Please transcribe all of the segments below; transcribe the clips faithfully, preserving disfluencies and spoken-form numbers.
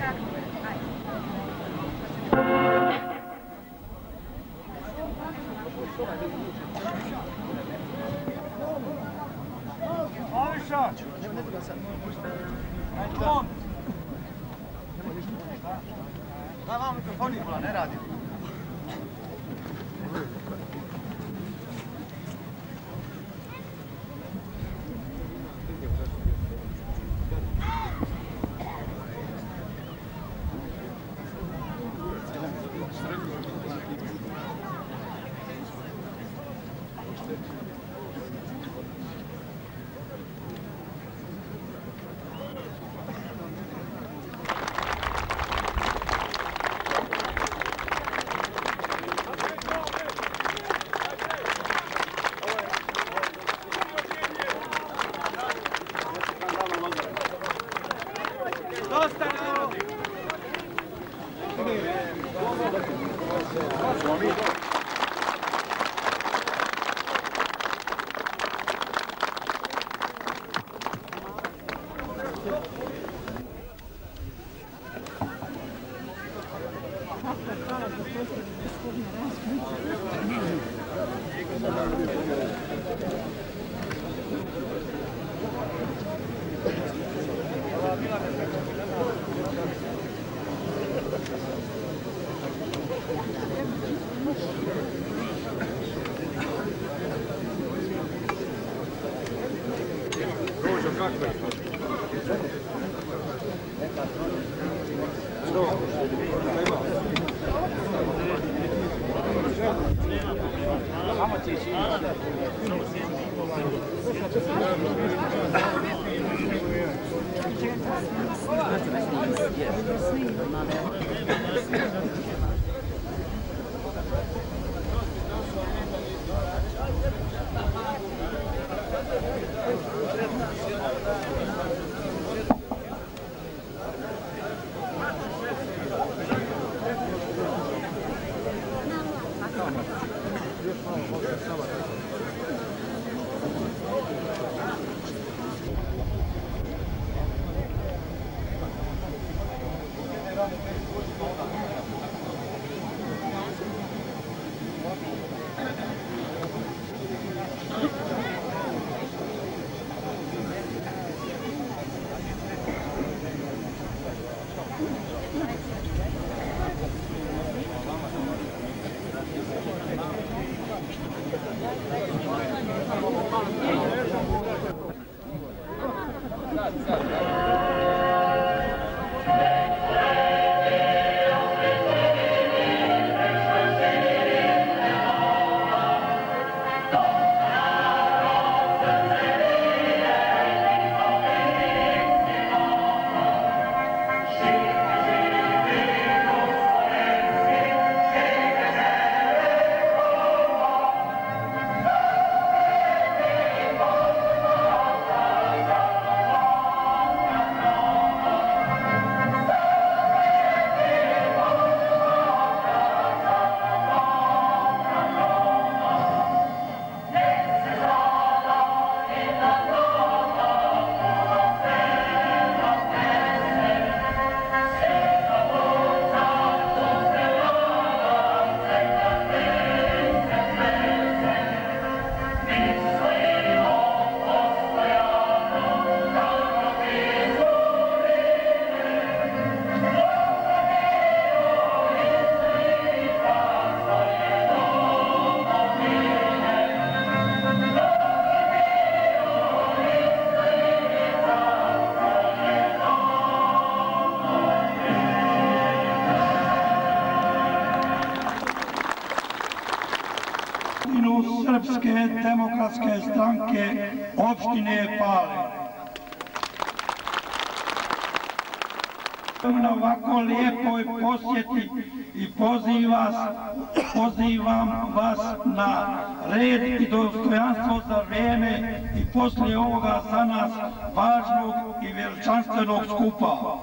Slaviša! Ajde! Daj vam mikrofonik, ne radi. Srpske demokratske stranke opštine Pale. Na ovako lijepoj posjeti i pozivam vas na red i dostojanstvo za vrijeme i poslije ovoga za nas važnog i veličanstvenog skupa.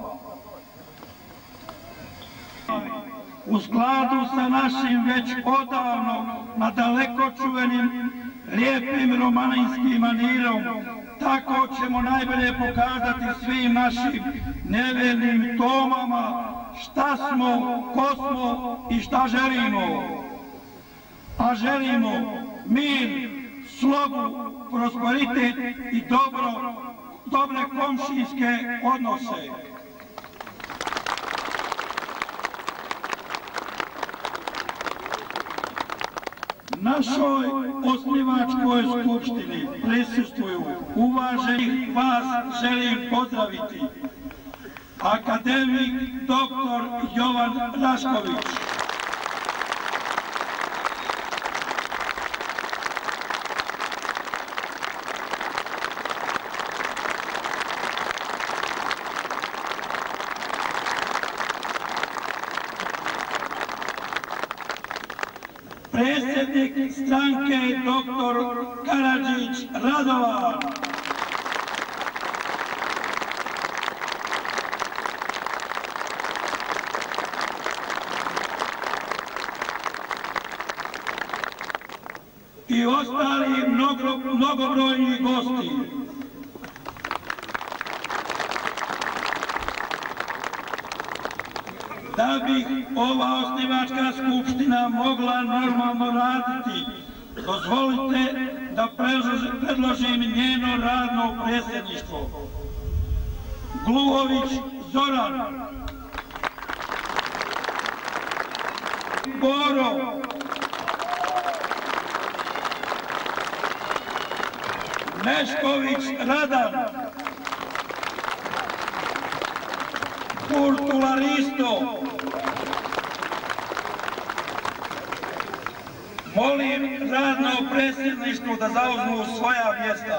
U skladu sa našim već odavno nadaleko čuvenim lijepim romanijskim manirom, Tako ćemo najbolje pokazati svim našim nevernim Tomama šta smo, ko smo i šta želimo. A želimo mir, slogu, prosperitet i dobro, dobre komšijske odnose. Našoj osnivačkoj skupštini prisustvuju, uvaženih vas želim pozdraviti, akademik doktor Jovan Rašković, predsjednik stranke doktor Karadžić Radovan, i ostali mnogo, mnogobrojni gosti. Da bi ova osnivačka skupština mogla normalno raditi, dozvolite da predložim njeno radno predsjedništvo. Gluhović Zoran, Boro, Nešković Radan, Kurtularisto. Molim radno predsjedništvo da zauzmu svoja mjesta.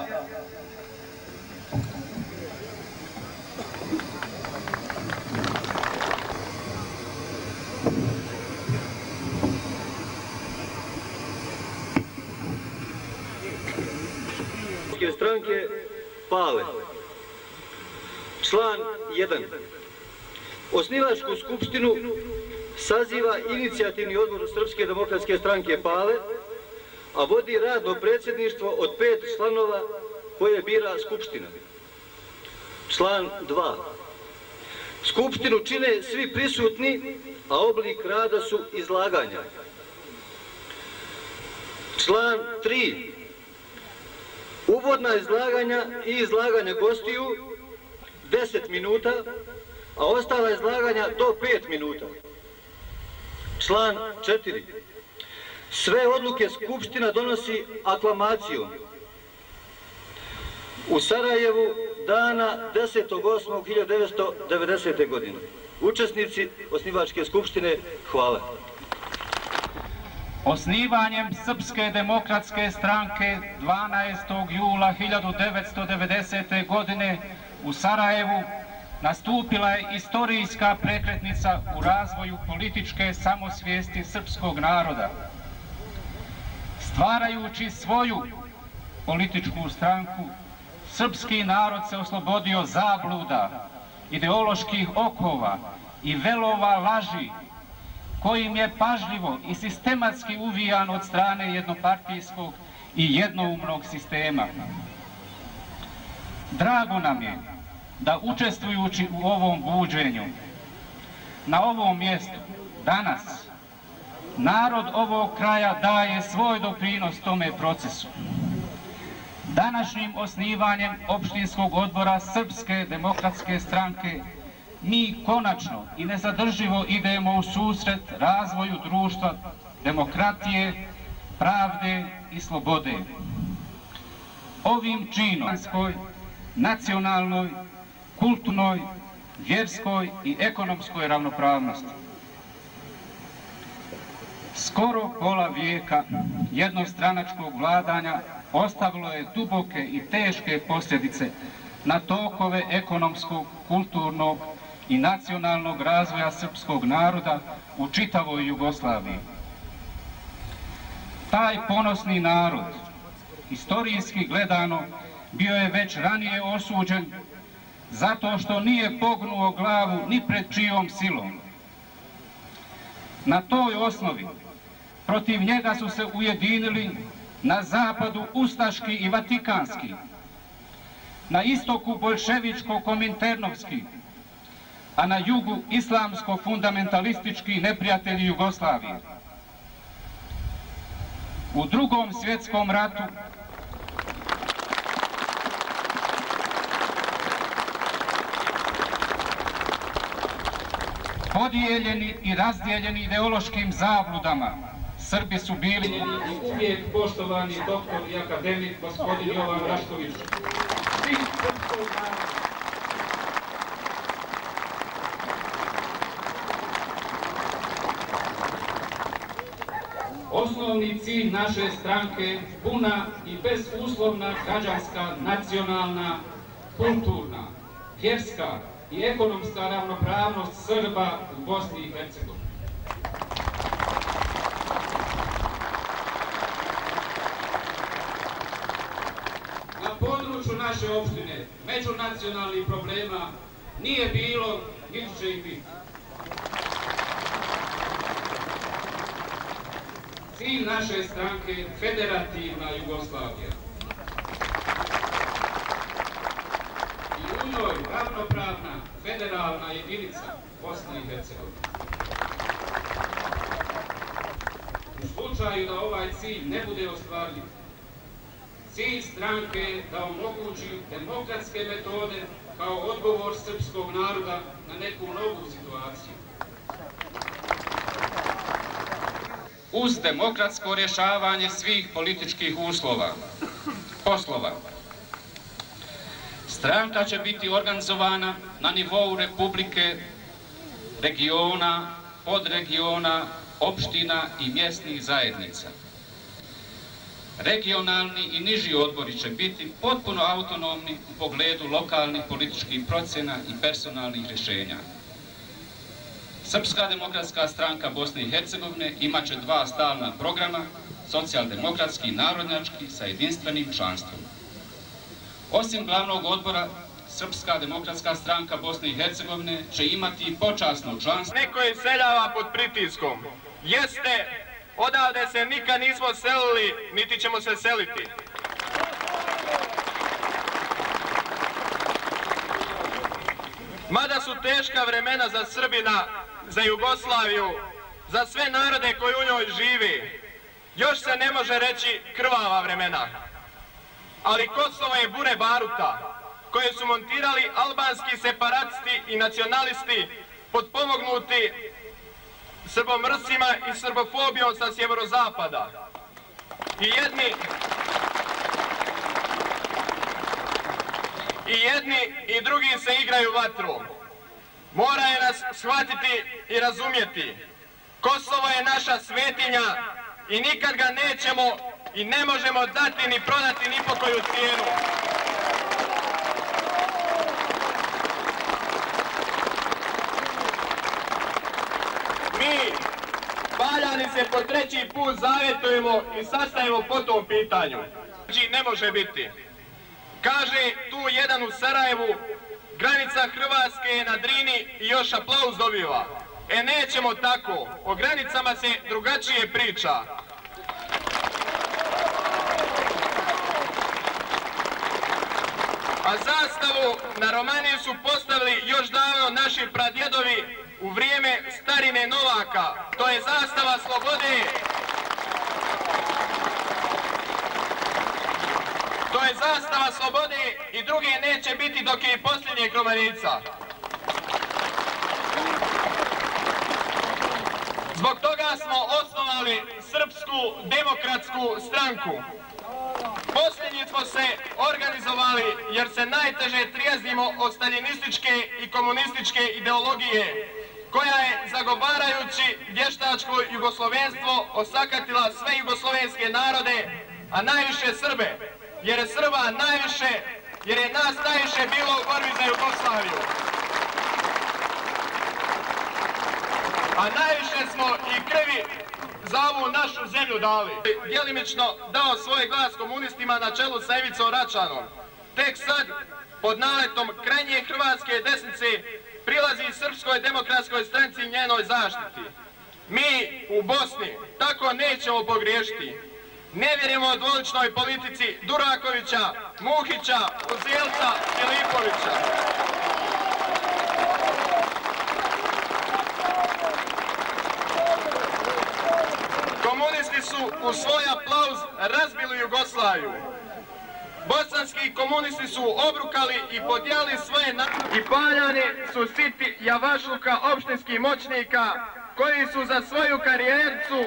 Stranke Pale. Član jedan. Osnivačku skupštinu saziva inicijativni odbor Srpske demokratske stranke Pale, a vodi radno predsjedništvo od pet članova koje bira skupština. Član dva. Skupštinu čine svi prisutni, a oblik rada su izlaganja. Član tri. Uvodna izlaganja i izlaganja gostiju deset minuta, a ostala izlaganja do pet minuta. Član četiri. Sve odluke skupština donosi aklamacijom. U Sarajevu dana desetog osmog hiljade devetsto devedesete. godine. Učesnici osnivačke skupštine, hvala. Osnivanjem Srpske demokratske stranke dvanaestog jula hiljade devetsto devedesete. godine u Sarajevu nastupila je istorijska prekretnica u razvoju političke samosvijesti srpskog naroda. Stvarajući svoju političku stranku, srpski narod se oslobodio zabluda, ideoloških okova i velova laži, kojim je pažljivo i sistematski uvijan od strane jednopartijskog i jednoumnog sistema. Drago nam je da učestvujući u ovom buđenju, na ovom mjestu, danas, narod ovog kraja daje svoj doprinos tome procesu. Današnjim osnivanjem opštinskog odbora Srpske demokratske stranke mi konačno i nezadrživo idemo u susret razvoju društva, demokratije, pravde i slobode. Ovim činom nacionalnoj, kulturnoj, vjerskoj i ekonomskoj ravnopravnosti. Skoro pola vijeka jednostranačkog vladanja ostavilo je duboke i teške posljedice na tokove ekonomskog, kulturnog i nacionalnog razvoja srpskog naroda u čitavoj Jugoslaviji. Taj ponosni narod, istorijski gledano, bio je već ranije osuđen zato što nije pognuo glavu ni pred čijom silom. Na toj osnovi protiv njega su se ujedinili na zapadu ustaški i vatikanski, na istoku boljševičko-kominternovski, a na jugu islamsko-fundamentalistički neprijatelji Jugoslavije. U Drugom svjetskom ratu podijeljeni i razdijeljeni ideološkim zabludama, Srbi su bili i uvijek poštovani doktor i akademik gospodin Jovan Rašković. Osnovni cilj naše stranke puna i bezuslovna građanska, nacionalna, kulturna, vjerska i ekonomska ravnopravnost Srba u Bosni i Hercegovini. Na području naše opštine međunacionalnih problema nije bilo, niti će ih biti. Cilj naše stranke je federativna Jugoslavija. I u njoj ravnopravna federalna jedinica Bosne i Hercegovine. U slučaju da ovaj cilj ne bude ostvarljiv, cilj stranke je da omogući demokratske metode kao odgovor srpskog naroda na neku novu situaciju. Uz demokratsko rješavanje svih političkih uslova, poslova, stranka će biti organizovana na nivou republike, regiona, podregiona, opština i mjesnih zajednica. Regionalni i niži odbori će biti potpuno autonomni u pogledu lokalnih političkih procjena i personalnih rješenja. Srpska demokratska stranka Bosne i Hercegovine imat će dva stalna programa, socijaldemokratski i narodnjački sa jedinstvenim članstvom. Osim glavnog odbora, Srpska demokratska stranka Bosne i Hercegovine će imati i počasno članstvo. Neko iseljava pod pritiskom. Jeste, odavde se nikad nismo selili, niti ćemo se seliti. Mada su teška vremena za Srbina, za Jugoslaviju, za sve narode koji u njoj živi, još se ne može reći krvava vremena. Ali Kosovo je bure baruta, koje su montirali albanski separatisti i nacionalisti, potpomognuti srbomrsima i srbofobijom sa sjeverozapada. I jedni, i jedni i drugi se igraju vatru. Moraju nas shvatiti i razumjeti. Kosovo je naša svetinja i nikad ga nećemo i ne možemo dati ni prodati ni po koju cijenu. Mi, Paljani, se po treći put zavjetujemo i sastajemo po tom pitanju. Znači, ne može biti. Kaže tu jedan u Sarajevu, granica Hrvatske je na Drini i još aplauz dobiva. E, nećemo tako. O granicama se drugačije priča. A zastavu na Romaniji su postavili još davno naši pradjedovi u vrijeme starine Novaka. To je zastava slobode. To je zastava slobode i druge neće biti dok je i posljednjeg Romanica. Zbog toga smo osnovali Srpsku demokratsku stranku. Posljednji smo se organizovali jer se najteže trijeznimo od staljinističke i komunističke ideologije, koja je, zagovarajući vještačko jugoslovenstvo, osakatila sve jugoslovenske narode, a najviše Srbe, jer je Srba najviše, jer je nas najviše bilo u borbi za Jugoslaviju. A najviše smo i krvi za ovu našu zemlju dali. Djelimično dao svoj glas komunistima na čelu sa Ivicom Račanom. Tek sad, pod naletom krajnje hrvatske desnice, prilazi Srpskoj demokratskoj stranci i njenoj zaštiti. Mi u Bosni tako nećemo pogriješiti. Ne vjerujemo dvoličnoj politici Durakovića, Muhića, Uzelca, Filipovića. Komunisti su u svoj aplauz razbili Jugoslaviju. Bosanski komunisti su obrukali i podijali svoje na... I paljani su siti javašluka opštinskih moćnika koji su za svoju karijericu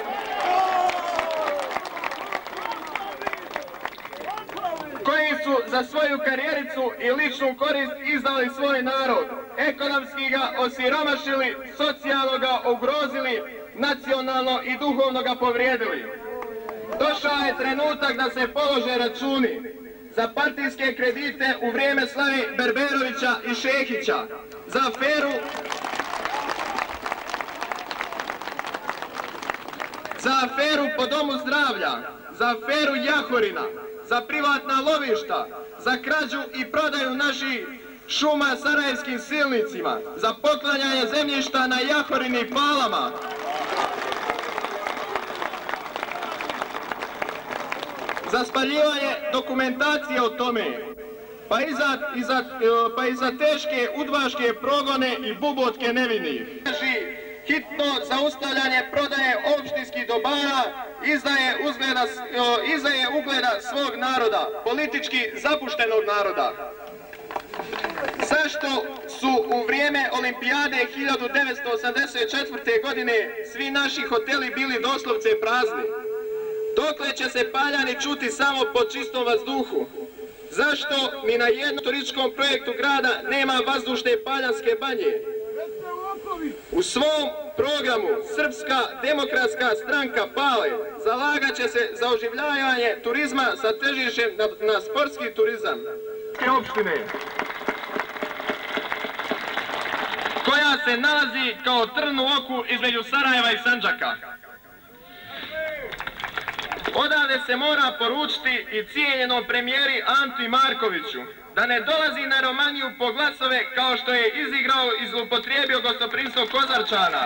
koji su za svoju karijericu i ličnu korist izdali svoj narod, ekonomski ga osiromašili, socijalno ga ugrozili, nacionalno i duhovno ga povrijedili. Došao je trenutak da se polože računi za partijske kredite u vrijeme Slavi Berberovića i Šehića, za aferu za aferu po domu zdravlja, za aferu Jahorina, za privatna lovišta, za krađu i prodaju naših šuma sarajevskim silnicima, za poklanjanje zemljišta na Jahorini i Palama, za spaljivanje dokumentacije o tome, pa i za, i za, pa i za teške udbaške progone i bubotke nevinih. Hitno zaustavljanje prodaje opštinskih dobara izdaje, uzgleda, izdaje ugleda svog naroda, politički zapuštenog naroda. Zašto su u vrijeme Olimpijade hiljadu devetsto osamdeset četvrte. godine svi naši hoteli bili doslovce prazni? Dokle će se paljani čuti samo po čistom vazduhu? Zašto ni na jednom turističkom projektu grada nema vazdušne paljanske banje? U svom programu Srpska demokratska stranka Pale zalagat će se za oživljavanje turizma sa težištem na, na sportski turizam. Opštine koja se nalazi kao trn u oku između Sarajeva i Sandžaka. Odavde se mora poručiti i cijenjenom premijeri Anti Markoviću da ne dolazi na Romaniju po glasove kao što je izigrao i zloupotrijebio gostoprimstvo Kozarčana.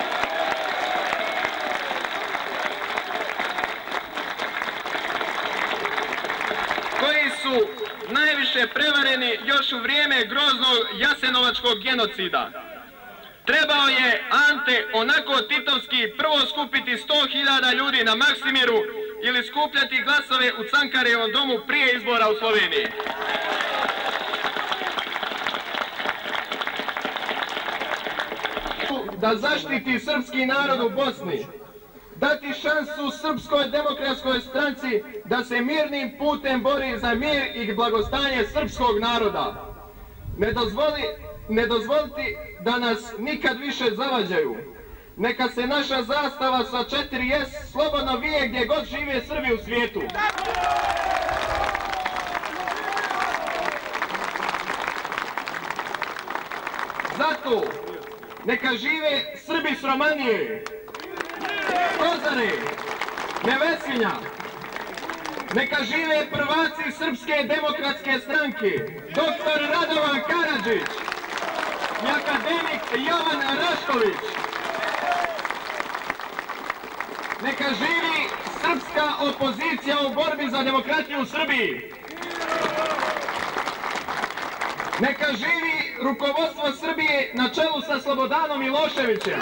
Koji su najviše prevareni još u vrijeme groznog jasenovačkog genocida. Trebao je Ante onako titovski prvo skupiti sto hiljada ljudi na Maksimiru ili skupljati glasove u Cankarevom domu prije izbora u Sloveniji. Da zaštiti srpski narod u Bosni, dati šansu Srpskoj demokratskoj stranci da se mirnim putem bori za mir i blagostanje srpskog naroda. Ne dozvoli, ne dozvoliti da nas nikad više zavađaju. Neka se naša zastava sa četiri S slobodno vije gdje god žive Srbi u svijetu. Zato neka žive Srbi s Romanije, Kozare, Nevesinja, neka žive prvaci Srpske demokratske stranke, doktor Radovan Karadžić i akademik Jovan Rašković. Neka živi srpska opozicija u borbi za demokratiju u Srbiji. Neka živi rukovodstvo Srbije na čelu sa Slobodanom Miloševićem.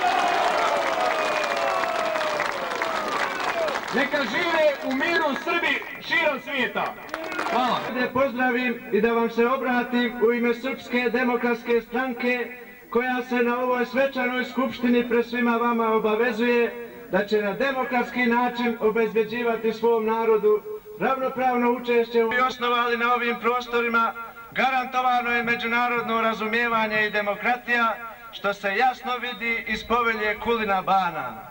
Neka žive u miru Srbi širom svijeta. Hvala. Da pozdravim i da vam se obratim u ime Srpske demokratske stranke koja se na ovoj svečanoj skupštini pred svima vama obavezuje da će na demokratski način obezbeđivati svom narodu ravnopravno učešće. I osnovali na ovim prostorima garantovano je međunarodno razumijevanje i demokratija, što se jasno vidi iz povelje Kulina Bana.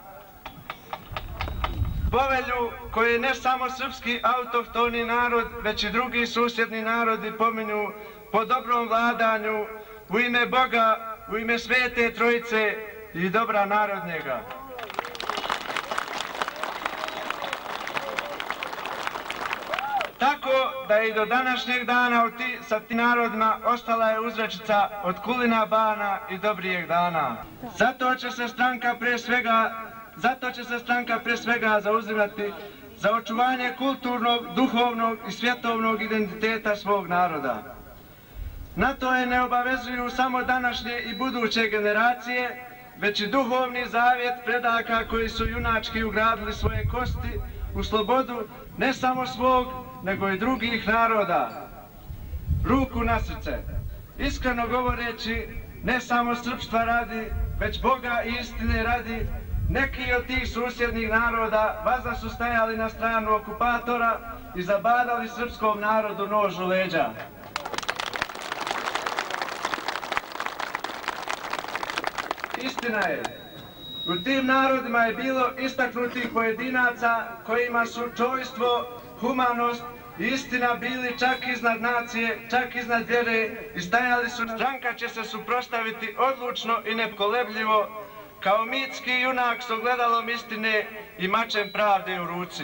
Povelju koju ne samo srpski autohtoni narod, već i drugi susjedni narodi pominju po dobrom vladanju, u ime Boga, u ime Svete Trojice i dobra narodnjega. Tako da i do današnjeg dana sa tim narodima ostala je uzrečica od Kulina Bana i dobrijeg dana. Zato će se stranka pre svega, zato će se stranka pre svega zauzimati za očuvanje kulturnog, duhovnog i svjetovnog identiteta svog naroda. Na to je ne obavezuju samo današnje i buduće generacije, već i duhovni zavjet predaka koji su junački ugradili svoje kosti u slobodu ne samo svog, nego i drugih naroda. Ruku na srce, iskreno govoreći, ne samo srpstva radi, već Boga i istine radi, neki od tih susjednih naroda vazda su stajali na stranu okupatora i zabadali srpskom narodu nož u leđa. Istina je, u tim narodima je bilo istaknutih pojedinaca kojima su čojstvo, humanost i istina bili čak iznad nacije, čak iznad vjere i stajali su. Stranka će se suprotstaviti odlučno i nepokolebljivo kao mitski junak s ogledalom istine i mačem pravde u ruci.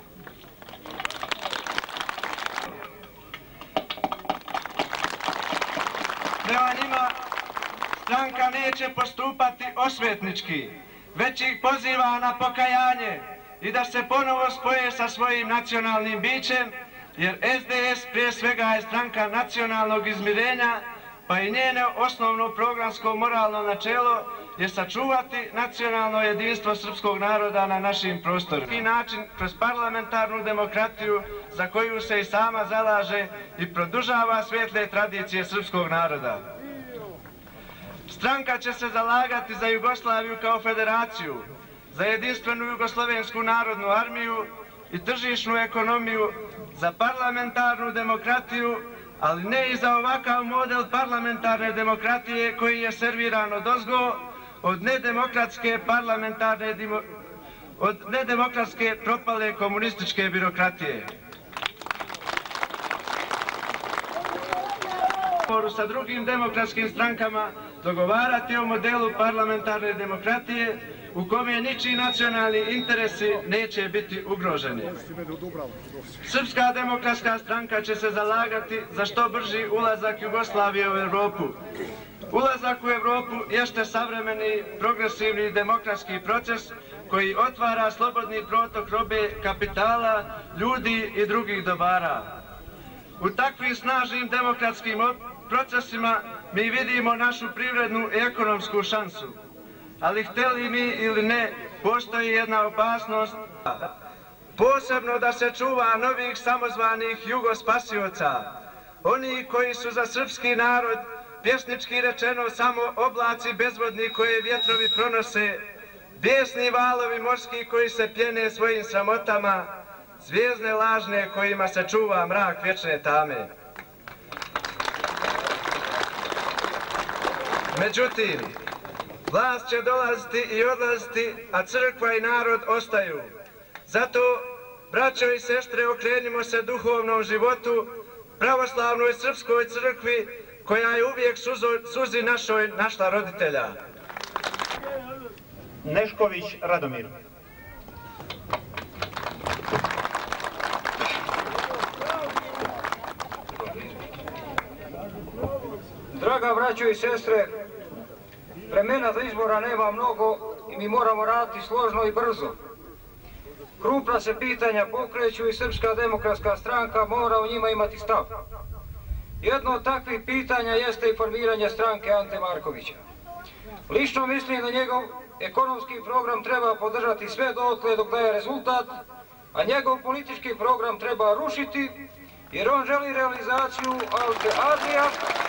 Prema njima stranka neće postupati osvetnički, već ih poziva na pokajanje i da se ponovo spoje sa svojim nacionalnim bićem, jer S D S prije svega je stranka nacionalnog izmirenja, pa i njeno osnovno programsko moralno načelo je sačuvati nacionalno jedinstvo srpskog naroda na našim prostorima. I način kroz parlamentarnu demokratiju za koju se i sama zalaže i produžava svijetle tradicije srpskog naroda. Stranka će se zalagati za Jugoslaviju kao federaciju, za jedinstvenu Jugoslovensku narodnu armiju i tržišnu ekonomiju, za parlamentarnu demokratiju, ali ne i za ovakav model parlamentarne demokratije koji je serviran odozgo od nedemokratske parlamentarne, od nedemokratske propale komunističke birokratije. Sa drugim demokratskim strankama dogovarati o modelu parlamentarne demokratije u kome ničiji nacionalni interesi neće biti ugroženi. Srpska demokratska stranka će se zalagati za što brži ulazak Jugoslavije u Evropu. Ulazak u Evropu jeste savremeni, progresivni demokratski proces koji otvara slobodni protok robe, kapitala, ljudi i drugih dobara. U takvim snažnim demokratskim procesima mi vidimo našu privrednu i ekonomsku šansu. Ali hteli mi ili ne, postoji jedna opasnost, posebno da se čuva novih samozvanih jugospasioca, oni koji su za srpski narod, pjesnički rečeno, samo oblaci bezvodni koje vjetrovi pronose, bijesni valovi morski koji se pjene svojim sramotama, zvijezde lažne kojima se čuva mrak vječne tame. Međutim, vlast će dolaziti i odlaziti, a crkva i narod ostaju. Zato, braćo i sestre, okrenimo se duhovnom životu, pravoslavnoj srpskoj crkvi, koja je uvijek suzi našoj našla roditelja. Nešković Radomir. Draga braćo i sestre, vremena za izbora nema mnogo i mi moramo raditi složno i brzo. Krupna se pitanja pokreću i Srpska demokratska stranka mora u njima imati stav. Jedno od takvih pitanja jeste i formiranje stranke Ante Markovića. Lično mislim da njegov ekonomski program treba podržati sve dotle dok daje rezultat, a njegov politički program treba rušiti, jer on želi realizaciju Alpe Adria,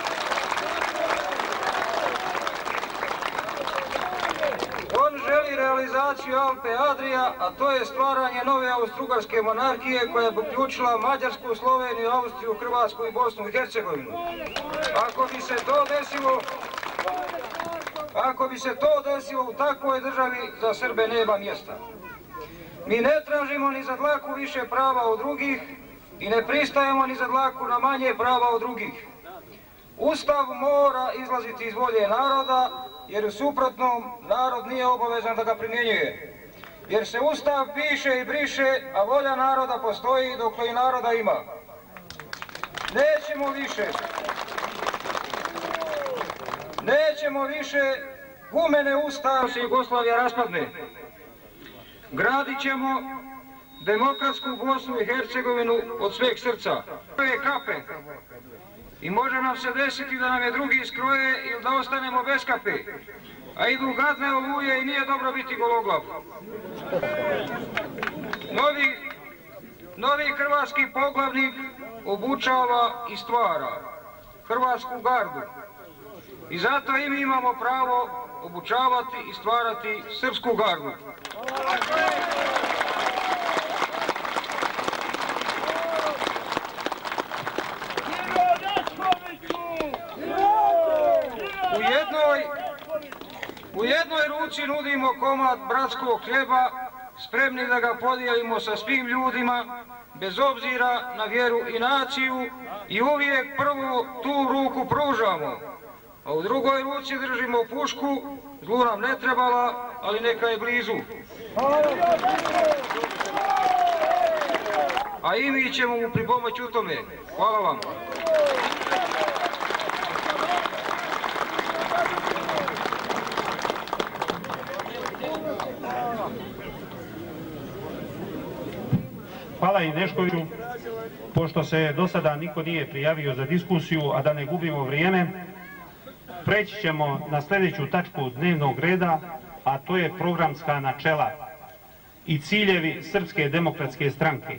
On želi realizaciju Alpe Adria, a to je stvaranje nove austrougarske monarhije koja bi uključila Mađarsku, Sloveniju, Austriju, Hrvatsku i Bosnu i Hercegovinu. Ako bi se to desilo, ako bi se to desilo u takvoj državi, za Srbe nema mjesta. Mi ne tražimo ni za dlaku više prava od drugih i ne pristajemo ni za dlaku na manje prava od drugih. Ustav mora izlaziti iz volje naroda, jer u suprotnom narod nije obavezan da ga primjenjuje. Jer se Ustav piše i briše, a volja naroda postoji dok i naroda ima. Nećemo više. Nećemo više gumene Ustav se Jugoslavija raspadne. Gradit ćemo demokratsku Bosnu i Hercegovinu od sveg srca. Prve kape. I može nam se desiti da nam je drugi skroje ili da ostanemo bez kape. A idu gadne oluje i nije dobro biti gologlav. Novi, novi hrvatski poglavnik obučava i stvara hrvatsku gardu. I zato i mi imamo pravo obučavati i stvarati srpsku gardu. U jednoj, u jednoj ruci nudimo komad bratskog hljeba, spremni da ga podijelimo sa svim ljudima, bez obzira na vjeru i naciju, i uvijek prvo tu ruku pružamo, a u drugoj ruci držimo pušku, zlu nam ne trebala, ali neka je blizu. A i mi ćemo mu pripomoći u tome. Hvala vam. Hvala i Neškoviću, pošto se do sada niko nije prijavio za diskusiju, a da ne gubimo vrijeme, preći ćemo na sljedeću tačku dnevnog reda, a to je programska načela i ciljevi Srpske demokratske stranke.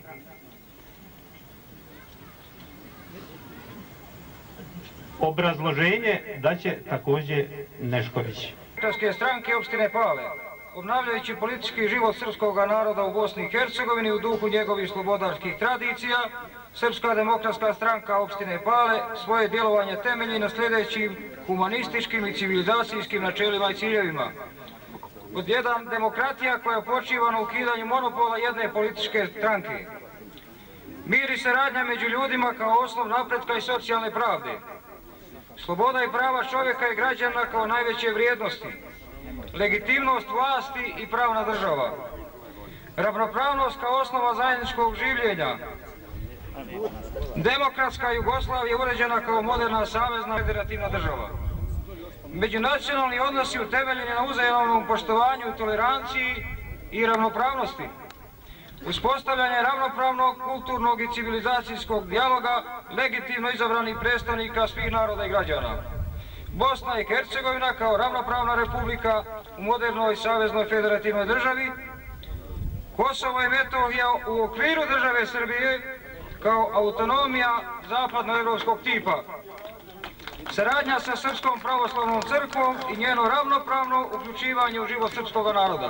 Obrazloženje daće također Nešković. Demokratske stranke opštine Pale, obnavljajući politički život srpskog naroda u Bosni i Hercegovini u duhu njegovih slobodarskih tradicija, Srpska demokratska stranka opštine Pale svoje djelovanje temelji na sljedećim humanističkim i civilizacijskim načelima i ciljevima. Pod jedan, demokratija koja počiva na ukidanju monopola jedne političke stranke. Mir i saradnja među ljudima kao osnov napretka i socijalne pravde. Sloboda i prava čovjeka i građana kao najveće vrijednosti. Legitimnost vlasti i pravna država. Ravnopravnost kao osnova zajedničkog življenja. Demokratska Jugoslavija uređena kao moderna savezna federativna država. Međunacionalni odnosi utemeljeni na uzajamnom poštovanju, toleranciji i ravnopravnosti. Uspostavljanje ravnopravnog, kulturnog i civilizacijskog dijaloga legitimno izabranih predstavnika svih naroda i građana. Bosna i Hercegovina kao ravnopravna republika u modernoj saveznoj federativnoj državi. Kosovo i Metohija u okviru države Srbije kao autonomija zapadnoevropskog tipa. Saradnja sa Srpskom pravoslavnom crkvom i njeno ravnopravno uključivanje u život srpskog naroda.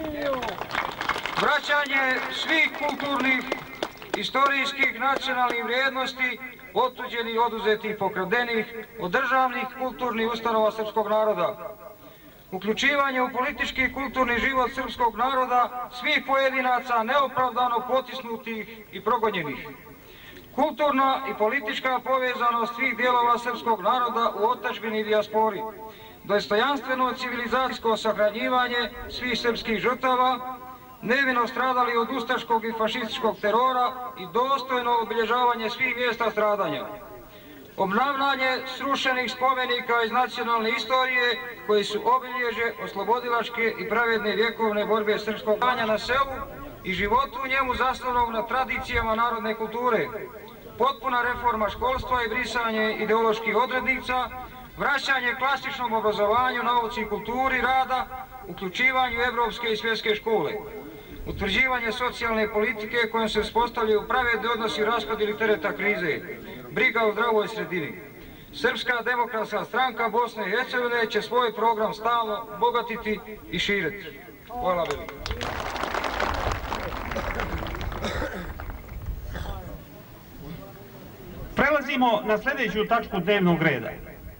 Vraćanje svih kulturnih, istorijskih, nacionalnih vrijednosti otuđenih, oduzetih, pokradenih od državnih kulturnih ustanova srpskog naroda. Uključivanje u politički i kulturni život srpskog naroda svih pojedinaca neopravdano potisnutih i progonjenih. Kulturna i politička povezanost svih dijelova srpskog naroda u otadžbini i dijaspori. Dostojanstveno civilizacijsko sahranjivanje svih srpskih žrtava, nevino stradali od ustaškog i fašističkog terora i dostojno obilježavanje svih mjesta stradanja. Obnavljanje srušenih spomenika iz nacionalne istorije koji su obilježe oslobodilačke i pravedne vjekovne borbe srpskog stanja na selu i životu u njemu zasnovanog na tradicijama narodne kulture. Potpuna reforma školstva i brisanje ideoloških odrednica, vraćanje klasičnom obrazovanju, nauci i kulturi rada, uključivanju evropske i svjetske škole. Utvrđivanje socijalne politike kojom se uspostavljaju pravedni odnosi u raspodjeli tereta krize. Briga o zdravoj sredini. Srpska demokratska stranka Bosne i Hercegovine će svoj program stalno bogatiti i širiti. Hvala velika. Prelazimo na sljedeću tačku dnevnog reda.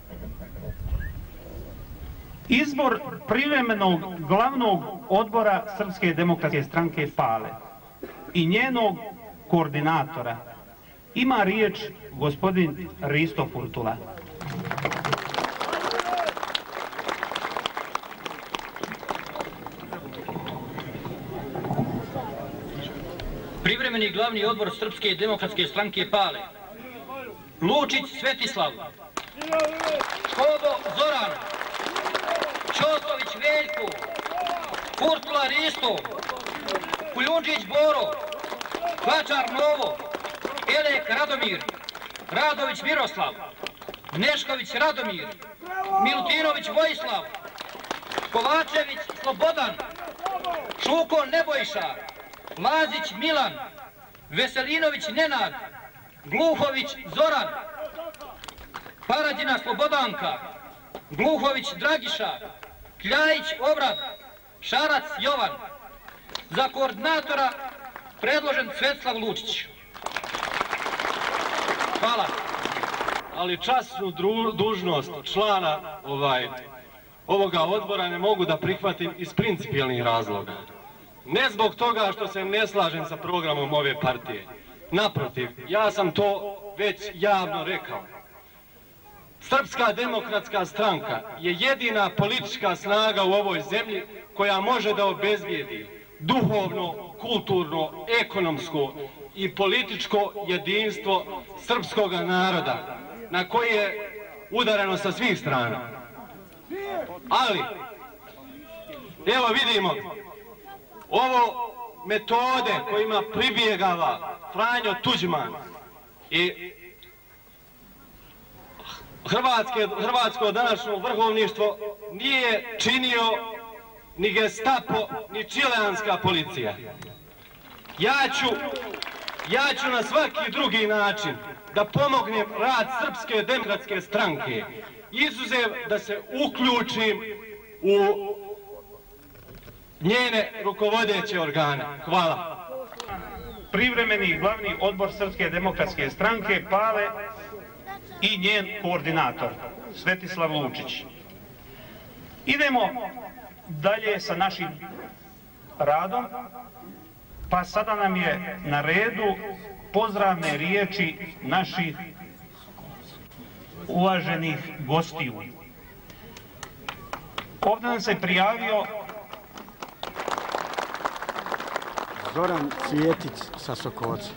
Izbor privremenog glavnog odbora Srpske demokratske stranke Pale i njenog koordinatora ima riječ gospodin Risto Furtula. Privremeni glavni odbor Srpske demokratske stranke Pale. Lučić Svetislav, Škobo Zoran, Ćosović Veljko, Furtula Risto, Kuljundžić Boro, Klačar Novo, Elek Radomir, Radović Miroslav, Nešković Radomir, Milutinović Vojislav, Kovačević Slobodan, Šuko Nebojša, Lazić Milan, Veselinović Nenad, Gluhović Zoran, Paradina Slobodanka, Gluhović Dragiša, Kljajić Obrad, Šarac Jovan. Za koordinatora predložen Cvetslav Lučić. Hvala. Ali časnu dužnost člana ovaj, ovoga odbora ne mogu da prihvatim iz principijelnih razloga. Ne zbog toga što se ne slažem sa programom ove partije. Naprotiv, ja sam to već javno rekao. Srpska demokratska stranka je jedina politička snaga u ovoj zemlji koja može da obezbijedi duhovno, kulturno, ekonomsko i političko jedinstvo srpskog naroda na koje je udareno sa svih strana. Ali, evo vidimo, ovo metode kojima pribjegava Franjo Tuđman i Hrvatske, hrvatsko današnje vrhovništvo nije činio ni Gestapo, ni čileanska policija. Ja ću, ja ću na svaki drugi način da pomognem rad Srpske demokratske stranke, izuzev da se uključim u njene rukovodeće organe. Hvala. Privremeni glavni odbor Srpske demokratske stranke Pale i njen koordinator Svetislav Lučić. Idemo dalje sa našim radom, pa sada nam je na redu pozdravne riječi naših uvaženih gostiju. Ovdje nam se prijavio Zoran Cvjetić sa Sokoca.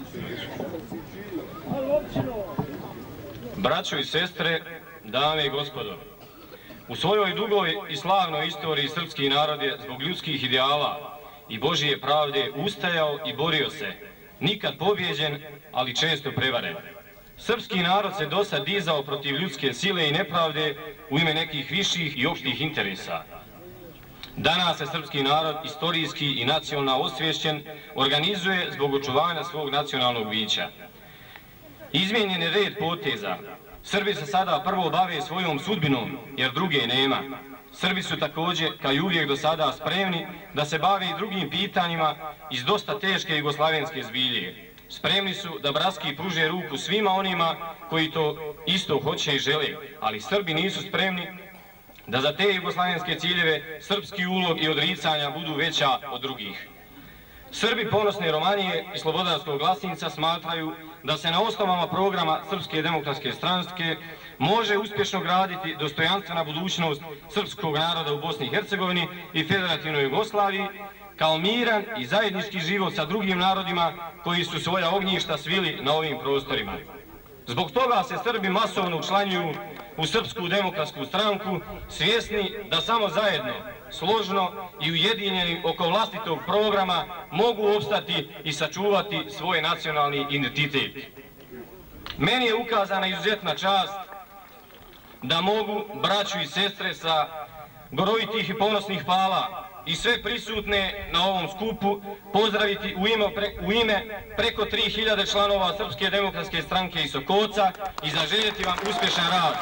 Braćo i sestre, dame i gospodo, u svojoj dugoj i slavnoj istoriji srpski narod je zbog ljudskih ideala i Božije pravde ustajao i borio se, nikad pobjeđen, ali često prevaren. Srpski narod se dosad dizao protiv ljudske sile i nepravde u ime nekih viših i opštih interesa. Danas se srpski narod istorijski i nacionalno osvješćen organizuje zbog očuvanja svog nacionalnog bića. Izmijenjen je red poteza. Srbi se sada prvo bave svojom sudbinom, jer druge nema. Srbi su također, kao i uvijek do sada, spremni da se bave i drugim pitanjima iz dosta teške jugoslavenske zbilje. Spremni su da bratski pruže ruku svima onima koji to isto hoće i žele, ali Srbi nisu spremni da za te jugoslavenske ciljeve srpski ulog i odricanja budu veća od drugih. Srbi ponosne Romanije i Slobodarskog glasnica smatraju da se na osnovama programa Srpske demokratske stranke može uspješno graditi dostojanstvena budućnost srpskog naroda u Bosni i Hercegovini i Federativnoj Jugoslaviji, kao miran i zajednički život sa drugim narodima koji su svoja ognjišta svili na ovim prostorima. Zbog toga se Srbi masovno učlanjuju u Srpsku demokratsku stranku, svjesni da samo zajedno, složno i ujedinjeni oko vlastitog programa mogu opstati i sačuvati svoj nacionalni identitet. Meni je ukazana izuzetna čast da mogu braću i sestre sa brojitih i ponosnih Pala i sve prisutne na ovom skupu pozdraviti u ime, pre, u ime preko tri hiljade članova Srpske demokratske stranke iz Sokoca i zaželjeti vam uspješan rad.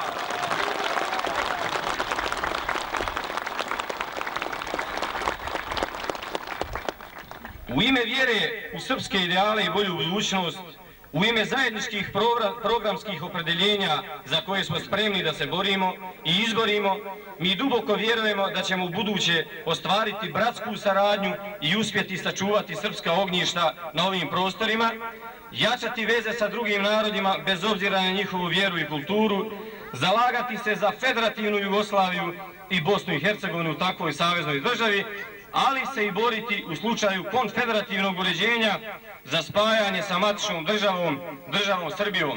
U ime vjere u srpske ideale i bolju budućnost, u ime zajedničkih programskih opredeljenja za koje smo spremni da se borimo i izborimo, mi duboko vjerujemo da ćemo u buduće ostvariti bratsku saradnju i uspjeti sačuvati srpska ognjišta na ovim prostorima, jačati veze sa drugim narodima bez obzira na njihovu vjeru i kulturu, zalagati se za federativnu Jugoslaviju i Bosnu i Hercegovinu u takvoj saveznoj državi, ali se i boriti u slučaju konfederativnog uređenja za spajanje sa matičnom državom, državom Srbijom.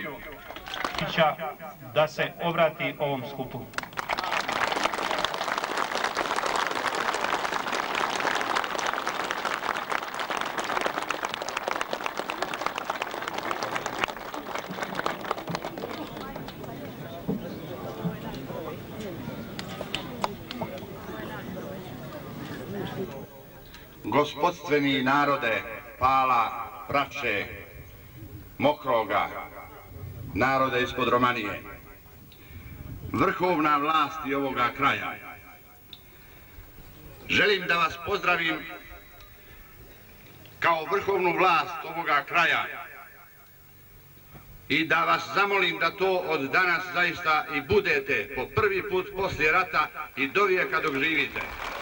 Da se obrati ovom skupu. gospodstveni narode Pala, Prače, Mokroga, narode ispod Romanije, vrhovna vlasti ovoga kraja. Želim da vas pozdravim kao vrhovnu vlast ovoga kraja i da vas zamolim da to od danas zaista i budete po prvi put poslije rata i do vijeka dok živite.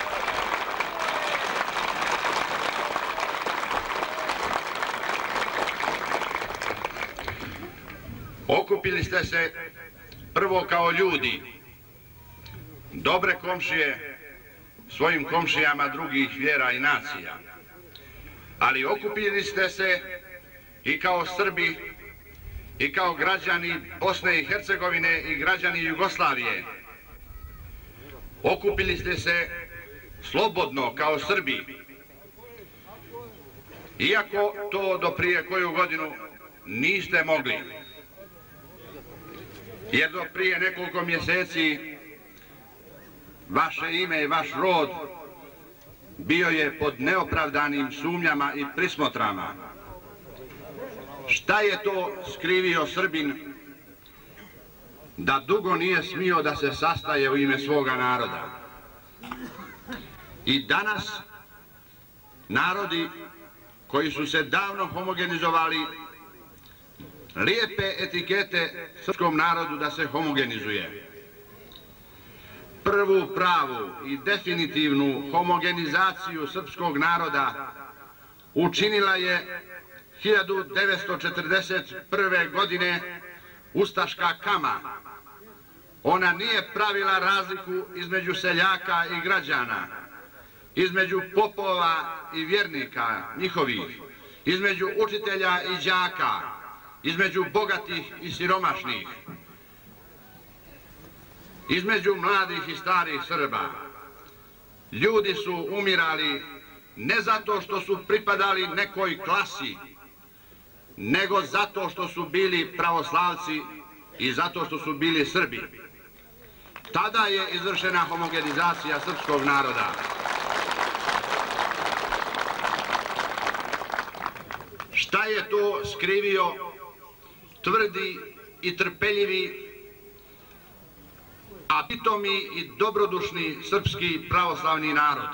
Okupili ste se prvo kao ljudi, dobre komšije svojim komšijama drugih vjera i nacija, ali okupili ste se i kao Srbi i kao građani Bosne i Hercegovine i građani Jugoslavije. Okupili ste se slobodno kao Srbi, iako to do prije koju godinu niste mogli. Jer do prije nekoliko mjeseci vaše ime i vaš rod bio je pod neopravdanim sumnjama i prismotrama. Šta je to skrivio Srbin da dugo nije smio da se sastaje u ime svoga naroda? I danas narodi koji su se davno homogenizovali lijepe etikete srpskom narodu da se homogenizuje. Prvu pravu i definitivnu homogenizaciju srpskog naroda učinila je hiljadu devetsto četrdeset prve. godine ustaška Kama. Ona nije pravila razliku između seljaka i građana, između popova i vjernika njihovih, između učitelja i đaka, između bogatih i siromašnih, između mladih i starih Srba. Ljudi su umirali ne zato što su pripadali nekoj klasi, nego zato što su bili pravoslavci i zato što su bili Srbi. Tada je izvršena homogenizacija srpskog naroda. Šta je to skrivio tvrdi i trpeljivi, a pitomi i dobrodušni srpski pravoslavni narod?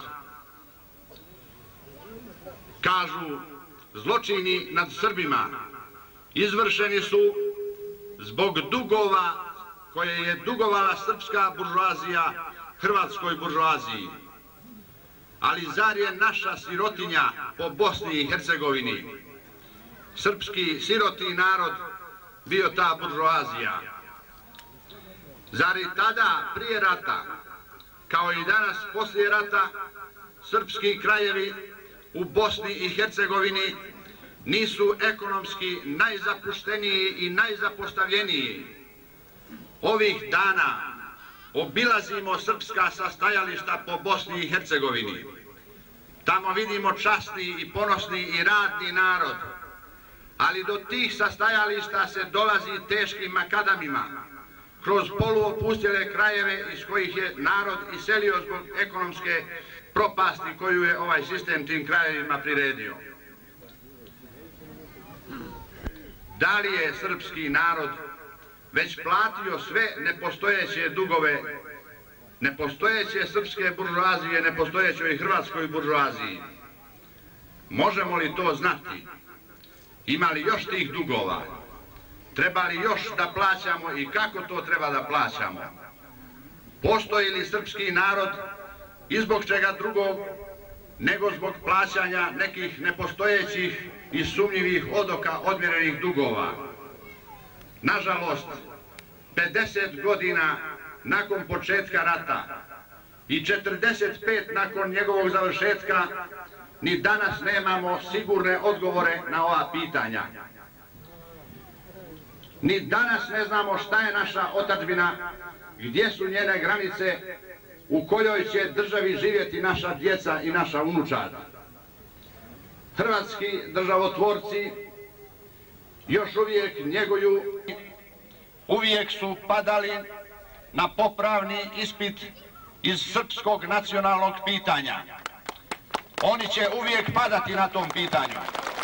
Kažu, zločini nad Srbima izvršeni su zbog dugova koje je dugovala srpska buržoazija hrvatskoj buržoaziji. Ali zar je naša sirotinja po Bosni i Hercegovini, srpski siroti narod, bio ta buržoazija? Zar i tada, prije rata, kao i danas poslije rata, srpski krajevi u Bosni i Hercegovini nisu ekonomski najzapušteniji i najzapostavljeniji? Ovih dana obilazimo srpska sastajališta po Bosni i Hercegovini. Tamo vidimo časni i ponosni i radni narod, ali do tih sastajališta se dolazi teškim makadamima, kroz poluopustjele krajeve iz kojih je narod iselio zbog ekonomske propasti koju je ovaj sistem tim krajevima priredio. Da li je srpski narod već platio sve nepostojeće dugove nepostojeće srpske buržoazije, nepostojećoj hrvatskoj buržoaziji? Možemo li to znati? Ima li još tih dugova? Treba li još da plaćamo i kako to treba da plaćamo? Postoji li srpski narod i zbog čega drugog nego zbog plaćanja nekih nepostojećih i sumnjivih odoka odmjerenih dugova? Nažalost, pedeset godina nakon početka rata i četrdeset pet nakon njegovog završetka, ni danas nemamo sigurne odgovore na ova pitanja. Ni danas ne znamo šta je naša otadžbina, gdje su njene granice, u kojoj će državi živjeti naša djeca i naša unučad. Hrvatski državotvorci još uvijek njeguju, uvijek su padali na popravni ispit iz srpskog nacionalnog pitanja. Oni će uvijek padati na tom pitanju.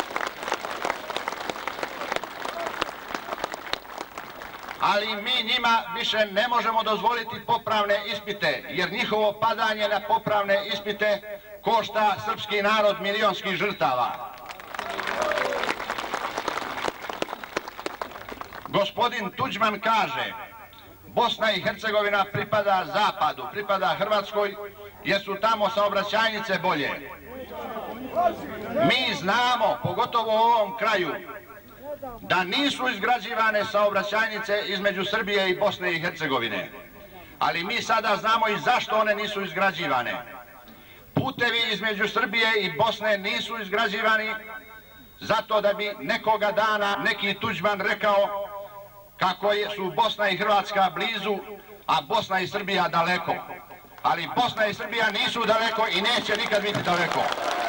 Ali mi njima više ne možemo dozvoliti popravne ispite, jer njihovo padanje na popravne ispite košta srpski narod milionskih žrtava. Gospodin Tuđman kaže, Bosna i Hercegovina pripada zapadu, pripada Hrvatskoj, jer su tamo saobraćajnice bolje. Mi znamo, pogotovo u ovom kraju, da nisu izgrađivane saobraćajnice između Srbije i Bosne i Hercegovine. Ali mi sada znamo i zašto one nisu izgrađivane. Putevi između Srbije i Bosne nisu izgrađivani zato da bi nekoga dana neki Tuđman rekao kako su Bosna i Hrvatska blizu, a Bosna i Srbija daleko. Ali Bosna i Srbija nisu daleko i neće nikad biti daleko.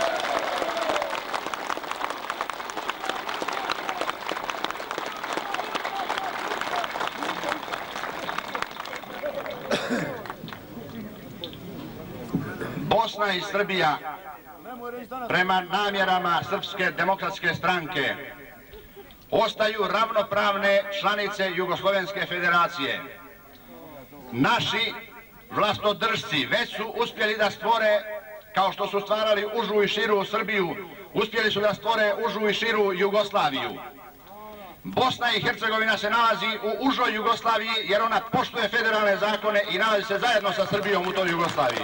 Bosna i Srbija prema namjerama Srpske demokratske stranke ostaju ravnopravne članice Jugoslovenske federacije. Naši vlastodržci već su uspjeli da stvore, kao što su stvarali užu i širu Srbiju, uspjeli su da stvore užu i širu Jugoslaviju. Bosna i Hercegovina se nalazi u užoj Jugoslaviji jer ona poštuje federalne zakone i nalazi se zajedno sa Srbijom u toj Jugoslaviji.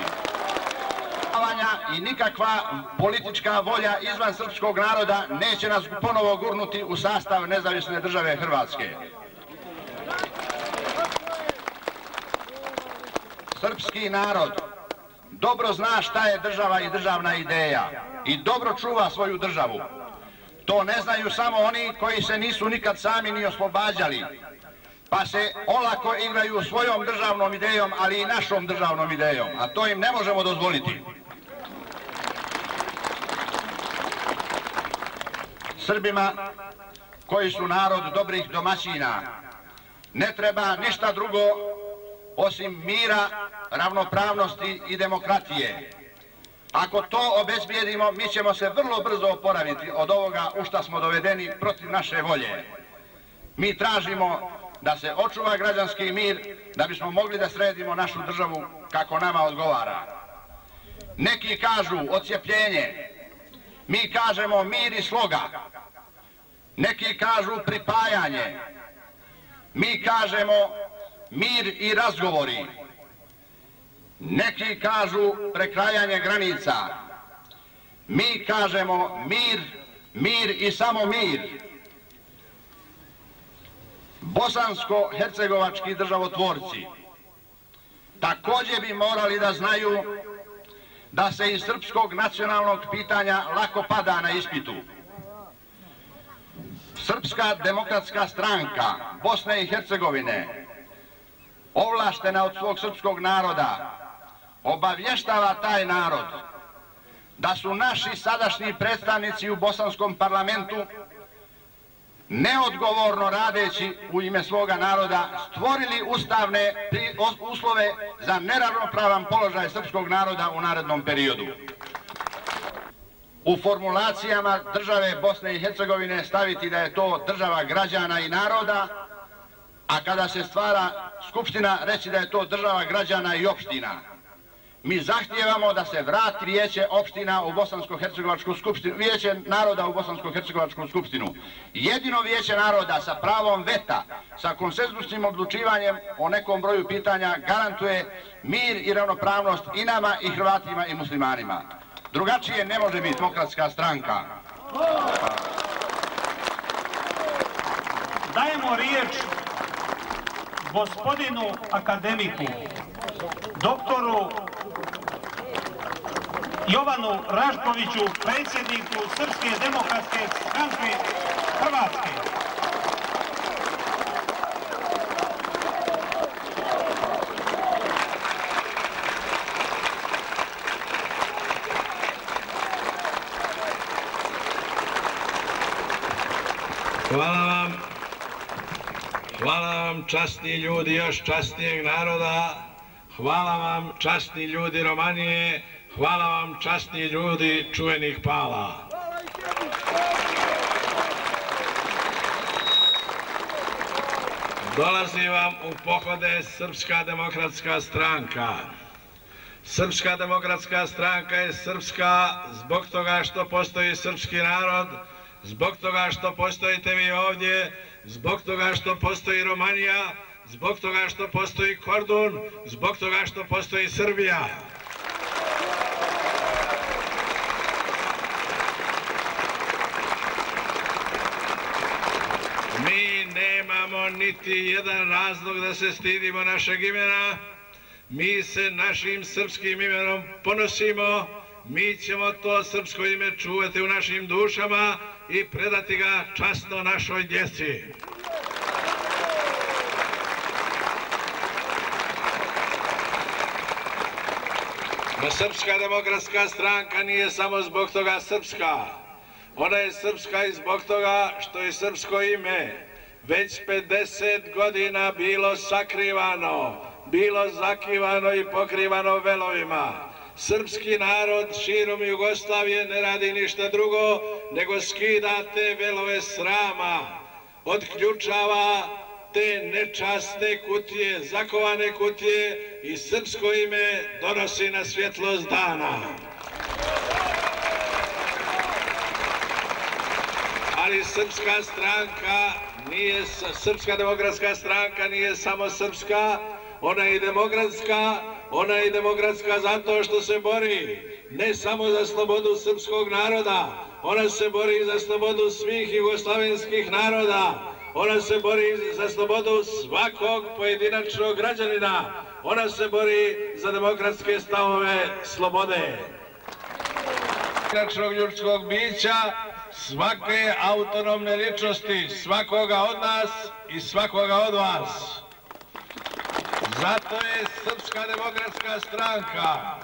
I nikakva politička volja izvan srpskog naroda neće nas ponovo gurnuti u sastav nezavisne države Hrvatske. Srpski narod dobro zna šta je država i državna ideja i dobro čuva svoju državu. To ne znaju samo oni koji se nisu nikad sami ni oslobađali, pa se olako igraju svojom državnom idejom, ali i našom državnom idejom, a to im ne možemo dozvoliti. Srbima, koji su narod dobrih domaćina, ne treba ništa drugo osim mira, ravnopravnosti i demokratije. Ako to obezbijedimo, mi ćemo se vrlo brzo oporaviti od ovoga u šta smo dovedeni protiv naše volje. Mi tražimo da se očuva građanski mir, da bismo mogli da sredimo našu državu kako nama odgovara. Neki kažu odcijepljenje, mi kažemo mir i sloga. Neki kažu pripajanje, mi kažemo mir i razgovori. Neki kažu prekrajanje granica, mi kažemo mir, mir i samo mir. Bosansko-hercegovački državotvorci također bi morali da znaju da se iz srpskog nacionalnog pitanja lako pada na ispitu. Srpska demokratska stranka Bosne i Hercegovine, ovlaštena od svog srpskog naroda, obavještava taj narod da su naši sadašnji predstavnici u bosanskom parlamentu neodgovorno radeći u ime svoga naroda stvorili ustavne uslove za neravnopravan položaj srpskog naroda u narednom periodu. U formulacijama države Bosne i Hercegovine staviti da je to država građana i naroda, a kada se stvara skupština reći da je to država građana i opština. Mi zahtijevamo da se vrati vijeće opština u Bosansko-hercegovačku skupštinu, vijeće naroda u Bosansko-hercegovačku skupštinu. Jedino vijeće naroda sa pravom veta, sa konsensusnim odlučivanjem o nekom broju pitanja garantuje mir i ravnopravnost i nama i Hrvatima i muslimanima. Drugačije ne može biti demokratska stranka. Dajemo riječ gospodinu akademiku, doktoru Jovanu Raškoviću, predsjedniku Srpske demokratske stranke Hrvatske. Hvala vam, hvala vam časni ljudi još časnijeg naroda, hvala vam časni ljudi Romanije, hvala vam časni ljudi čuvenih Pala. Dolazi vam u pohode Srpska demokratska stranka. Srpska demokratska stranka je srpska zbog toga što postoji srpski narod, zbog toga što postojite vi ovdje, zbog toga što postoji Romanija, zbog toga što postoji Kordun, zbog toga što postoji Srbija. Mi nemamo niti jedan razlog da se stidimo našeg imena. Mi se našim srpskim imenom ponosimo, mi ćemo to srpsko ime čuvati u našim dušama i predati ga časno našoj djeci. No, Srpska demokratska stranka nije samo zbog toga srpska. Ona je srpska i zbog toga što je srpsko ime već pedeset godina bilo sakrivano, bilo zakivano i pokrivano velovima. Srpski narod širom Jugoslavije ne radi ništa drugo nego skida te velove srama, otključava te nečasne kutije, zakovane kutije i srpsko ime donosi na svjetlost dana. Ali Srpska stranka nije, Srpska demokratska stranka nije samo srpska, ona je i demokratska, ona je i demokratska zato što se bori ne samo za slobodu srpskog naroda, ona se bori za slobodu svih jugoslavenskih naroda, ona se bori za slobodu svakog pojedinačnog građanina, ona se bori za demokratske stavove slobode. Pojedinačnog ljudskog bića, svake autonomne ličnosti, svakoga od nas i svakoga od vas. Zato je Srpska demokratska stranka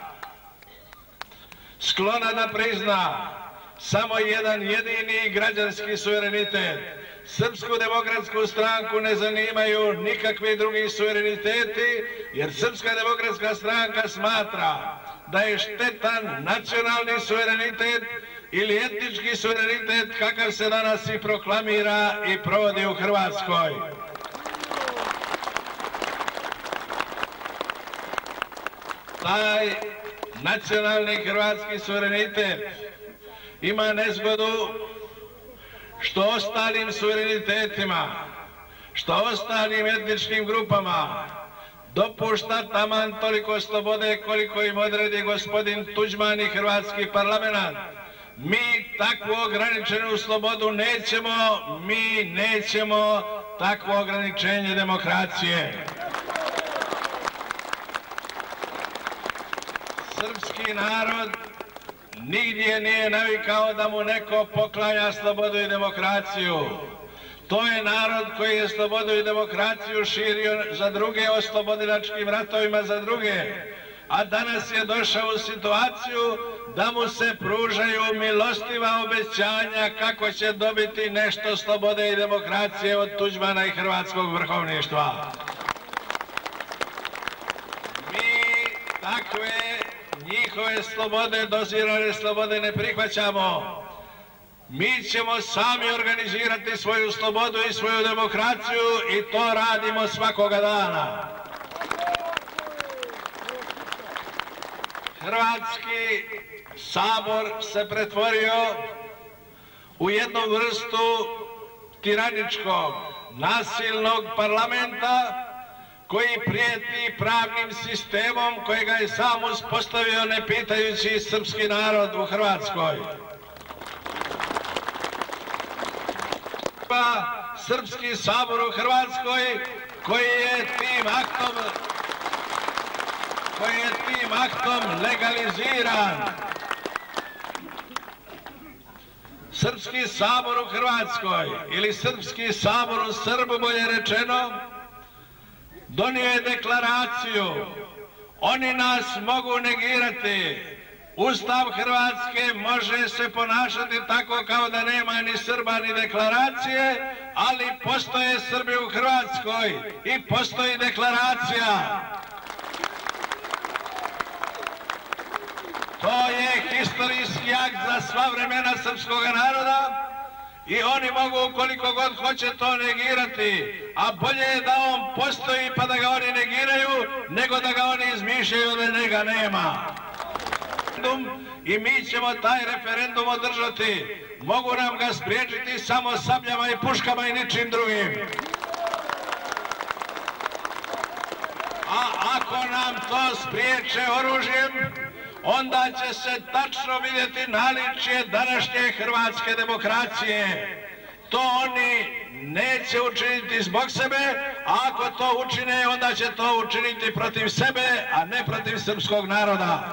sklona da prizna samo jedan jedini građanski suverenitet. Srpsku demokratsku stranku ne zanimaju nikakvi drugi suvereniteti, jer Srpska demokratska stranka smatra da je štetan nacionalni suverenitet ili etnički suverenitet kakav se danas i proklamira i provodi u Hrvatskoj. Taj nacionalni hrvatski suverenitet ima nezgodu što ostalim suverenitetima, što ostalim etničkim grupama dopušta taman toliko slobode koliko im odredi gospodin Tuđman i hrvatski parlament. Mi takvu ograničenu slobodu nećemo, mi nećemo takvo ograničenje demokracije. Srpski narod nigdje nije navikao da mu neko poklanja slobodu i demokraciju. To je narod koji je slobodu i demokraciju širio za druge, oslobodilačkim ratovima za druge. A danas je došao u situaciju da mu se pružaju milostiva obećanja kako će dobiti nešto slobode i demokracije od Tuđmana i hrvatskog vrhovništva. Mi takve njihove slobode, dozirane slobode ne prihvaćamo. Mi ćemo sami organizirati svoju slobodu i svoju demokraciju i to radimo svakoga dana. Hrvatski sabor se pretvorio u jednu vrstu tiraničkog, nasilnog parlamenta koji prijeti pravnim sistemom kojega je sam uspostavio ne pitajući srpski narod u Hrvatskoj. Srpski sabor u Hrvatskoj koji je tim aktom koji je tim aktom legaliziran. Srpski sabor u Hrvatskoj ili Srpski sabor u Srbu, bolje rečeno, donio je deklaraciju. Oni nas mogu negirati. Ustav Hrvatske može se ponašati tako kao da nema ni Srba ni deklaracije, ali postoje Srbi u Hrvatskoj i postoji deklaracija. strateški akt za sva vremena srpskog naroda i oni mogu koliko god hoće to negirati, a bolje je da on postoji pa da ga oni negiraju, nego da ga oni izmišljaju da njega nema. I mi ćemo taj referendum održati. Mogu nam ga spriječiti samo sabljama i puškama i ničim drugim. A ako nam to spriječe oružjem, onda će se tačno vidjeti naličje današnje hrvatske demokracije. To oni neće učiniti zbog sebe, a ako to učine, onda će to učiniti protiv sebe, a ne protiv srpskog naroda.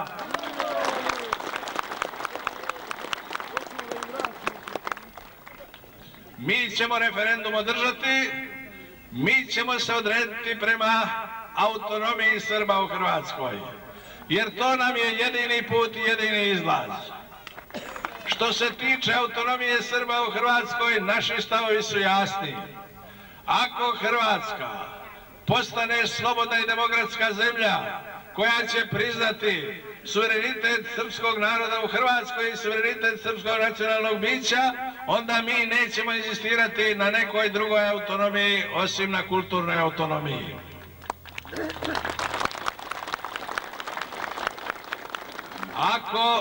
Mi ćemo referendum održati, mi ćemo se odrediti prema autonomiji Srba u Hrvatskoj, jer to nam je jedini put i jedini izlaz. Što se tiče autonomije Srba u Hrvatskoj, naši stavovi su jasni. Ako Hrvatska postane slobodna i demokratska zemlja koja će priznati suverenitet srpskog naroda u Hrvatskoj i suverenitet srpskog nacionalnog bića, onda mi nećemo insistirati na nekoj drugoj autonomiji osim na kulturnoj autonomiji. Ako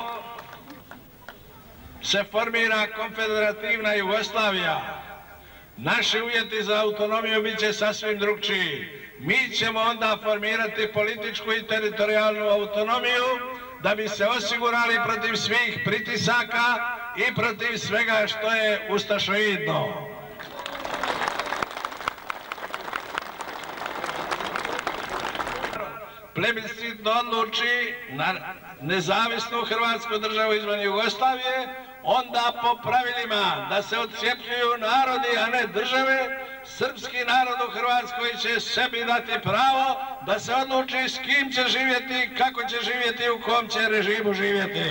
se formira konfederativna Jugoslavija, naši uvjeti za autonomiju bit će sasvim drugčiji. Mi ćemo onda formirati političku i teritorijalnu autonomiju da bi se osigurali protiv svih pritisaka i protiv svega što je ustašoidno. Plebiscitno odluči na nezavisnu Hrvatsku državu izvan Jugoslavije, onda po pravilima da se odcijepljuju narodi, a ne države, srpski narod u Hrvatskoj će sebi dati pravo da se odluči s kim će živjeti, kako će živjeti i u kom će režimu živjeti.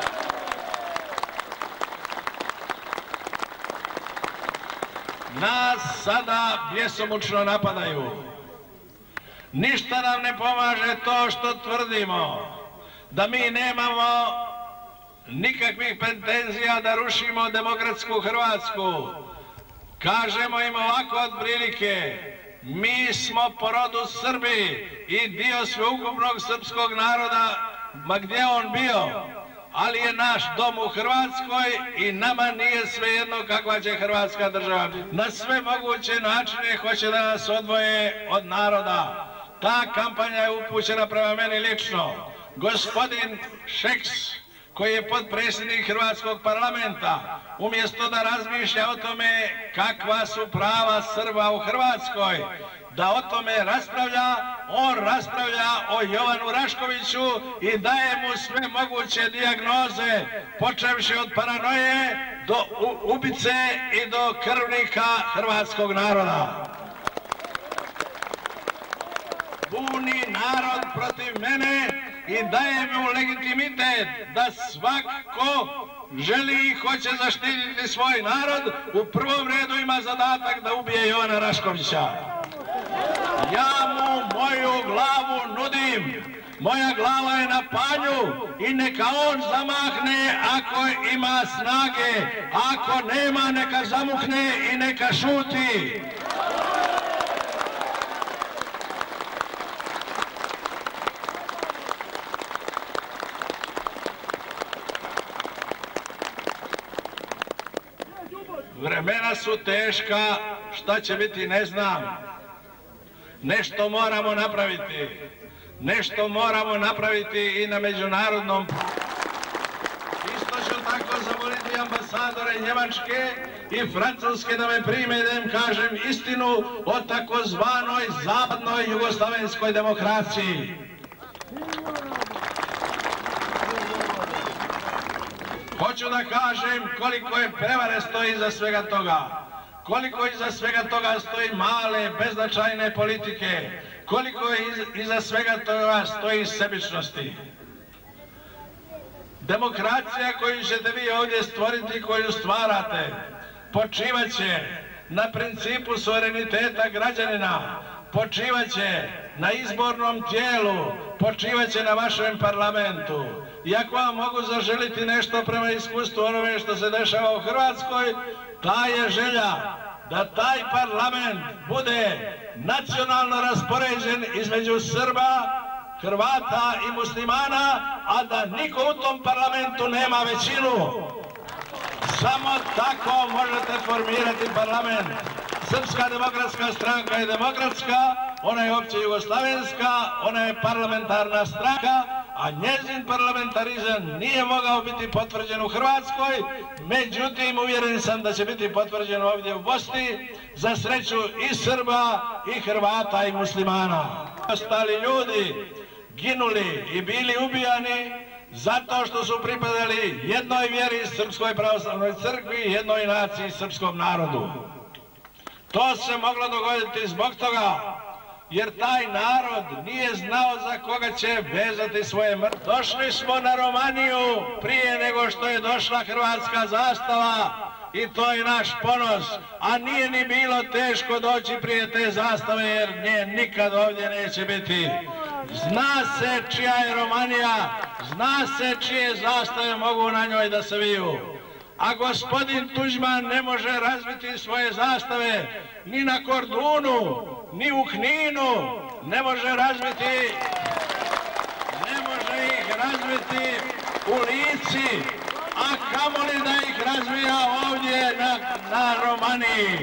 Nas sada bjesomučno napadaju. Ništa nam ne pomaže to što tvrdimo da mi nemamo nikakvih pretenzija da rušimo demokratsku Hrvatsku. Kažemo im ovako otprilike, mi smo po rodu Srbi i dio sveukupnog srpskog naroda, ma gdje on bio, ali je naš dom u Hrvatskoj i nama nije svejedno kakva će Hrvatska država. Na sve moguće načine hoće da nas odvoje od naroda. Ta kampanja je upućena prema meni lično. Gospodin Šeks, koji je potpredsjednik Hrvatskog parlamenta, umjesto da razmišlja o tome kakva su prava Srba u Hrvatskoj, da o tome raspravlja, on raspravlja o Jovanu Raškoviću i daje mu sve moguće dijagnoze, počevši od paranoje do ubice i do krvnika hrvatskog naroda. Buni narod protiv mene i daje mu legitimitet da svako želi i hoće zaštititi svoj narod, u prvom redu ima zadatak da ubije Jovana Raškovića. Ja mu moju glavu nudim, moja glava je na panju i neka on zamahne ako ima snage, ako nema neka zamukne i neka šuti. Vremena su teška, šta će biti ne znam. Nešto moramo napraviti. Nešto moramo napraviti i na međunarodnom. Isto ću tako zamoliti ambasadore Njemačke i Francuske da me prime da im kažem istinu o takozvanoj zapadnoj jugoslavenskoj demokraciji. Hoću da kažem koliko je prevare stoji iza svega toga, koliko iza svega toga stoji male, beznačajne politike, koliko iza svega toga stoji sebičnosti. Demokracija koju ćete vi ovdje stvoriti, koju stvarate, počivaće na principu suvereniteta građanina, počivaće na izbornom tijelu počivaće na vašem parlamentu. Iako vam mogu zaželiti nešto prema iskustvu onome što se dešava u Hrvatskoj, ta je želja da taj parlament bude nacionalno raspoređen između Srba, Hrvata i muslimana, a da niko u tom parlamentu nema većinu. Samo tako možete formirati parlament. Srpska demokratska stranka je demokratska, ona je opće jugoslavenska, ona je parlamentarna stranka, a njezin parlamentarizam nije mogao biti potvrđen u Hrvatskoj, međutim uvjeren sam da će biti potvrđen ovdje u Bosni, za sreću i Srba, i Hrvata, i muslimana. Ostali ljudi ginuli i bili ubijani zato što su pripadali jednoj vjeri, Srpskoj pravoslavnoj crkvi, jednoj naciji, srpskom narodu. To se moglo dogoditi zbog toga jer taj narod nije znao za koga će vezati svoje mrtve. Došli smo na Romaniju prije nego što je došla hrvatska zastava i to je naš ponos, a nije ni bilo teško doći prije te zastave jer nje nikad ovdje neće biti. Zna se čija je Romanija, zna se čije zastave mogu na njoj da se viju. A gospodin Tuđman ne može razviti svoje zastave ni na Kordunu, ni u Kninu, ne može razviti, ne može ih razviti u Lici, a kamoli da ih razvija ovdje na, na Romaniji.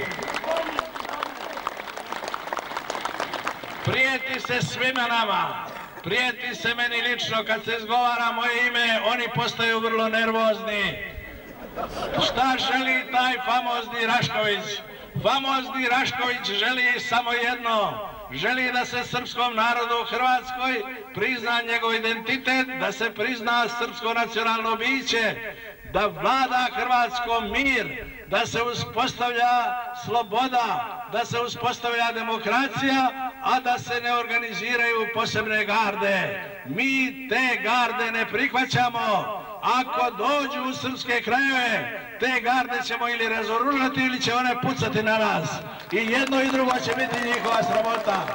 Prijeti se svima nama, prijeti se meni lično, kad se izgovara moje ime, oni postaju vrlo nervozni. Šta želi taj famozni Rašković? Famozni Rašković želi samo jedno. Želi da se srpskom narodu u Hrvatskoj prizna njegov identitet, da se prizna srpsko nacionalno biće, da vlada Hrvatskom mir, da se uspostavlja sloboda, da se uspostavlja demokracija, a da se ne organiziraju posebne garde. Mi te garde ne prihvaćamo. Ako dođu u srpske krajeve, te garde ćemo ili razoružati ili će one pucati na nas. I jedno i drugo će biti njihova sramota.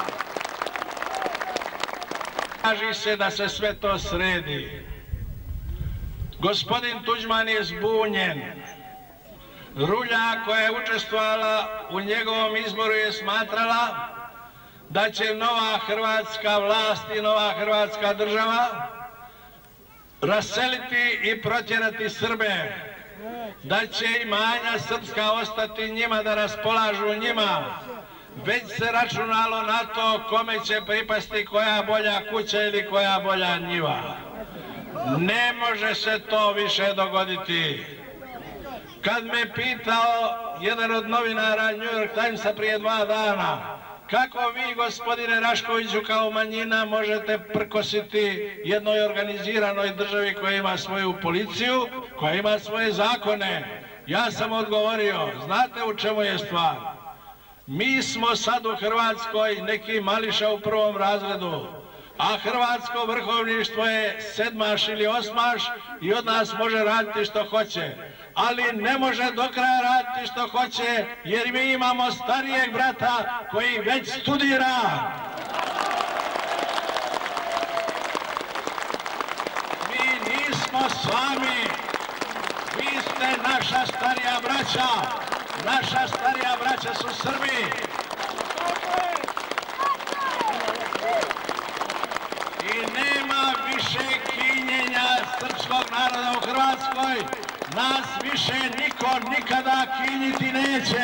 Traži se da se sve to sredi. Gospodin Tuđman je zbunjen. Rulja koja je učestvovala u njegovom izboru je smatrala da će nova hrvatska vlast i nova hrvatska država raseliti i protjerati Srbe, da će imanja srpska ostati njima da raspolažu njima. Već se računalo na to kome će pripasti koja bolja kuća ili koja bolja njiva. Ne može se to više dogoditi. Kad me pitao jedan od novinara New York Timesa prije dva dana, kako vi, gospodine Raškoviću, kao manjina možete prkositi jednoj organiziranoj državi koja ima svoju policiju, koja ima svoje zakone? Ja sam odgovorio, znate u čemu je stvar? Mi smo sad u Hrvatskoj neki mališa u prvom razredu, a hrvatsko vrhovništvo je sedmaš ili osmaš i od nas može raditi što hoće. Ali ne može do kraja raditi što hoće, jer mi imamo starijeg brata koji već studira. Mi nismo sami, vi ste naša starija braća, naša starija braća su Srbi. I nema više kinjenja srpskog naroda u Hrvatskoj. Nas više niko nikada kinjiti neće.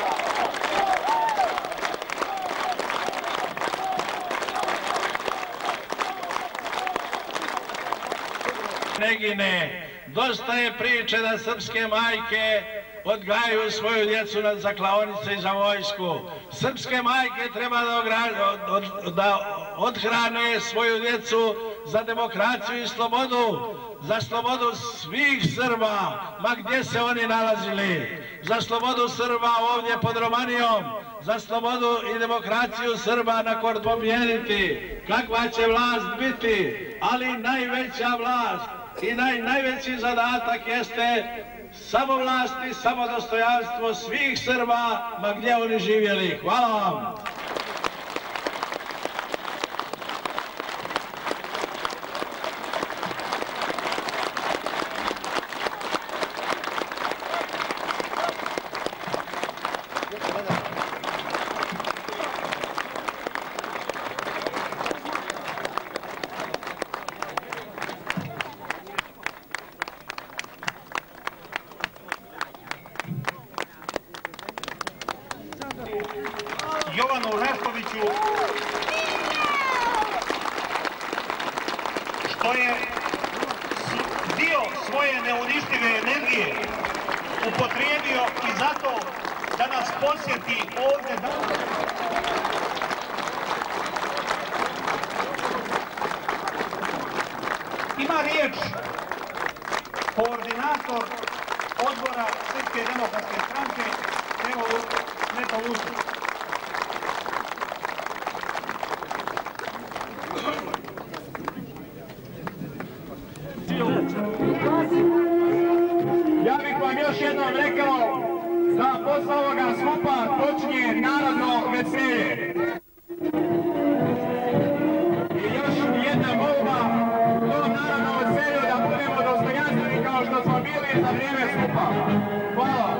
Ne gine. Dosta je priče da srpske majke odgajaju svoju djecu za klaonice i za vojsku. Srpske majke treba da, od, da odhrane svoju djecu za demokraciju i slobodu, za slobodu svih Srba, ma gdje se oni nalazili, za slobodu Srba ovdje pod Romanijom, za slobodu i demokraciju Srba na kord pobijediti. Kakva će vlast biti, ali najveća vlast i naj, najveći zadatak jeste samovlast i samodostojanstvo svih Srba, ma gdje oni živjeli. Hvala vam. dio svoje neuništive energije upotrijebio i zato da nas posjeti ovdje danas. Ima riječ koordinator odbora Srpske demokratske stranke, evo Neto Lucić. Ja bih vam još jednom rekao da posle ovoga skupa počinje narodno veselje. I još jedna molba, to narodno veselje da budemo dostojanstveni kao što smo bili za vrijeme skupa. Hvala.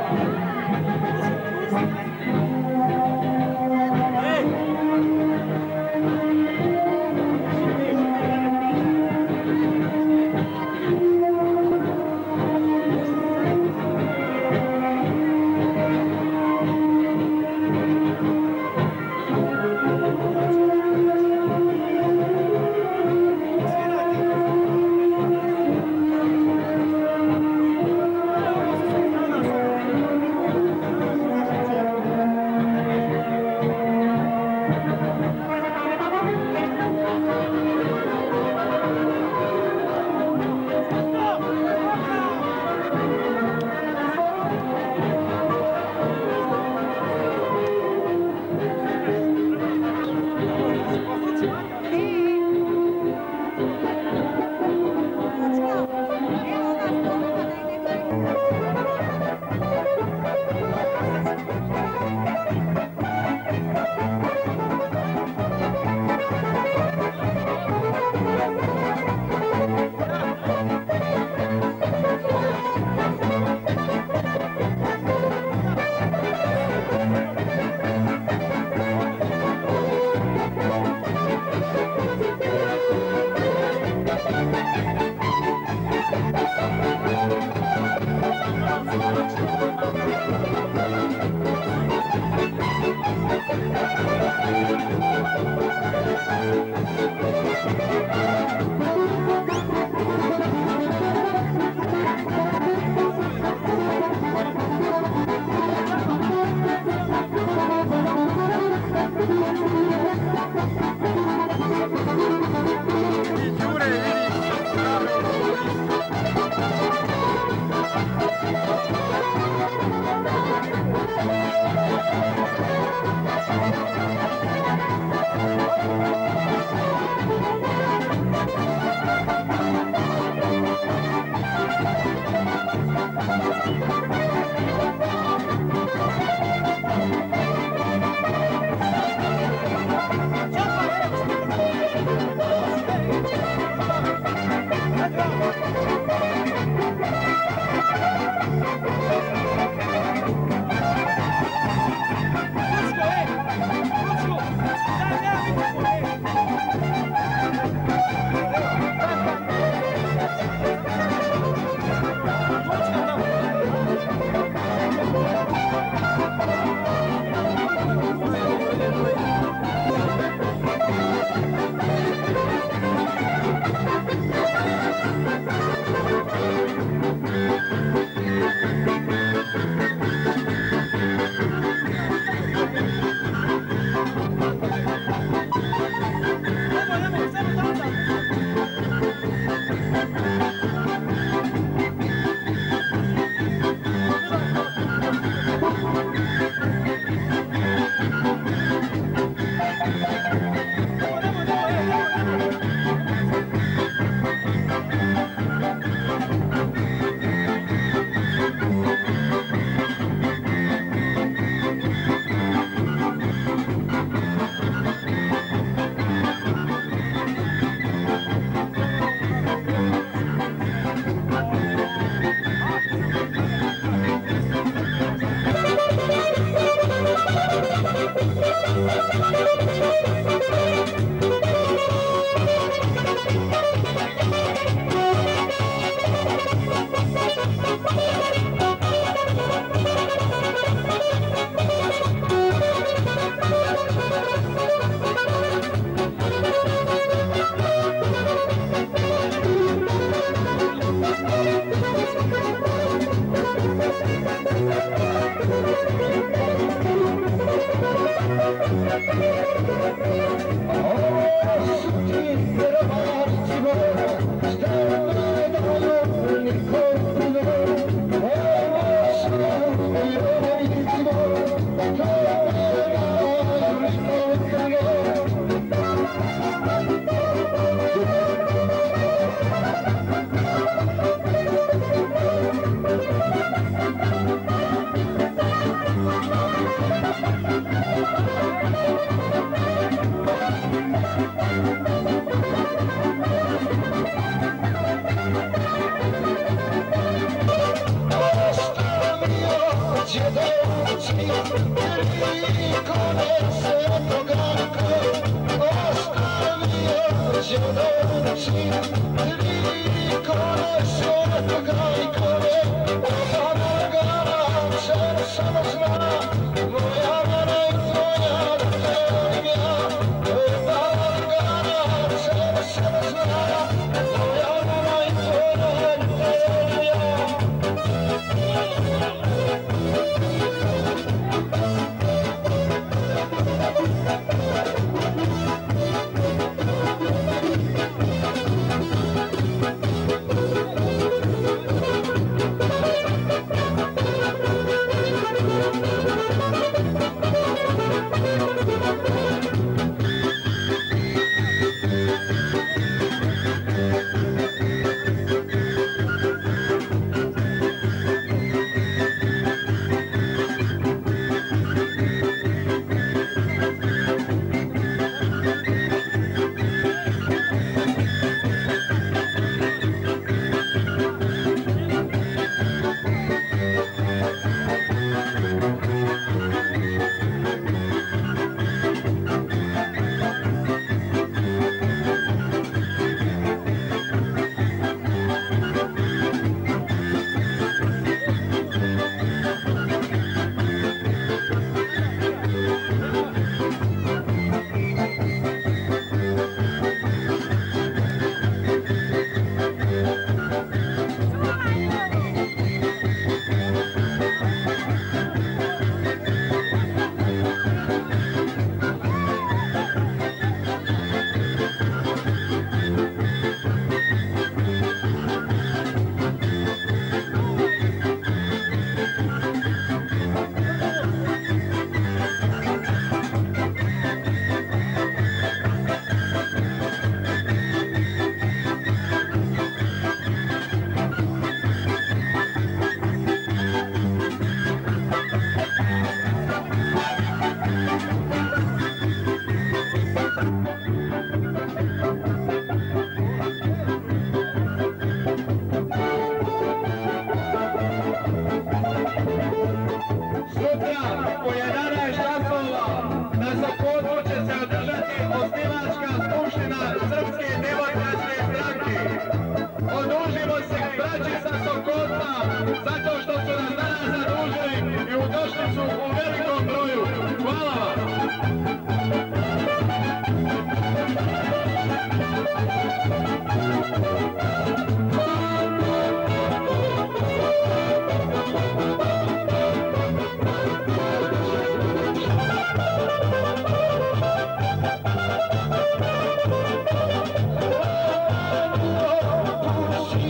Push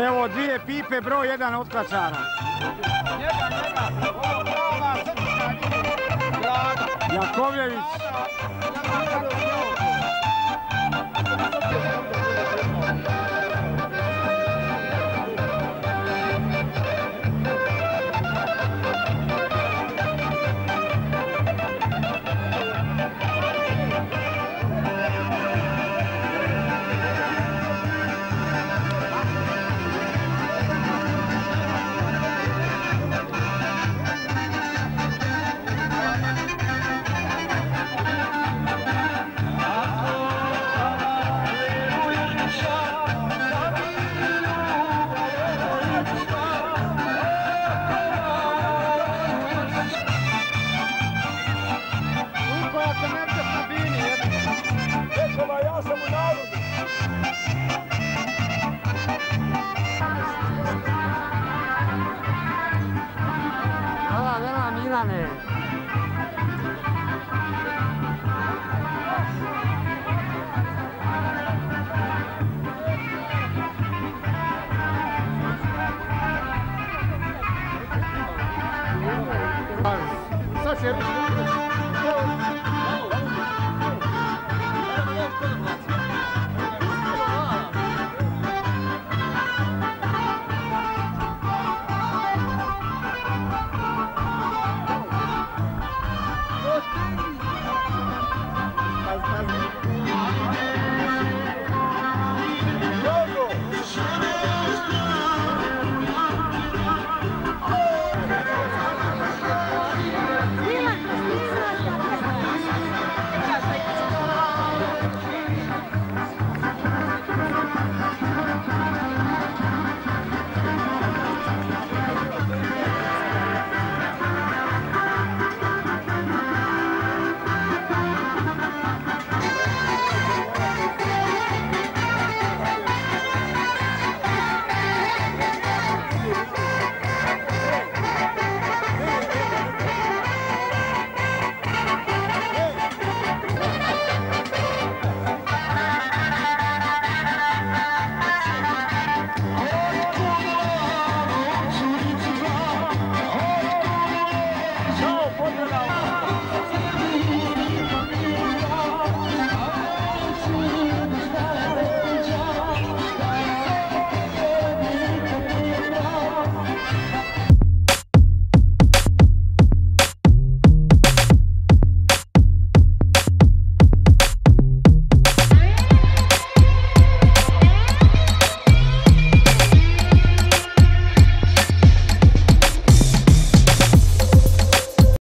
Evo dvije pipe, broj jedan od klačara. Jakovljević.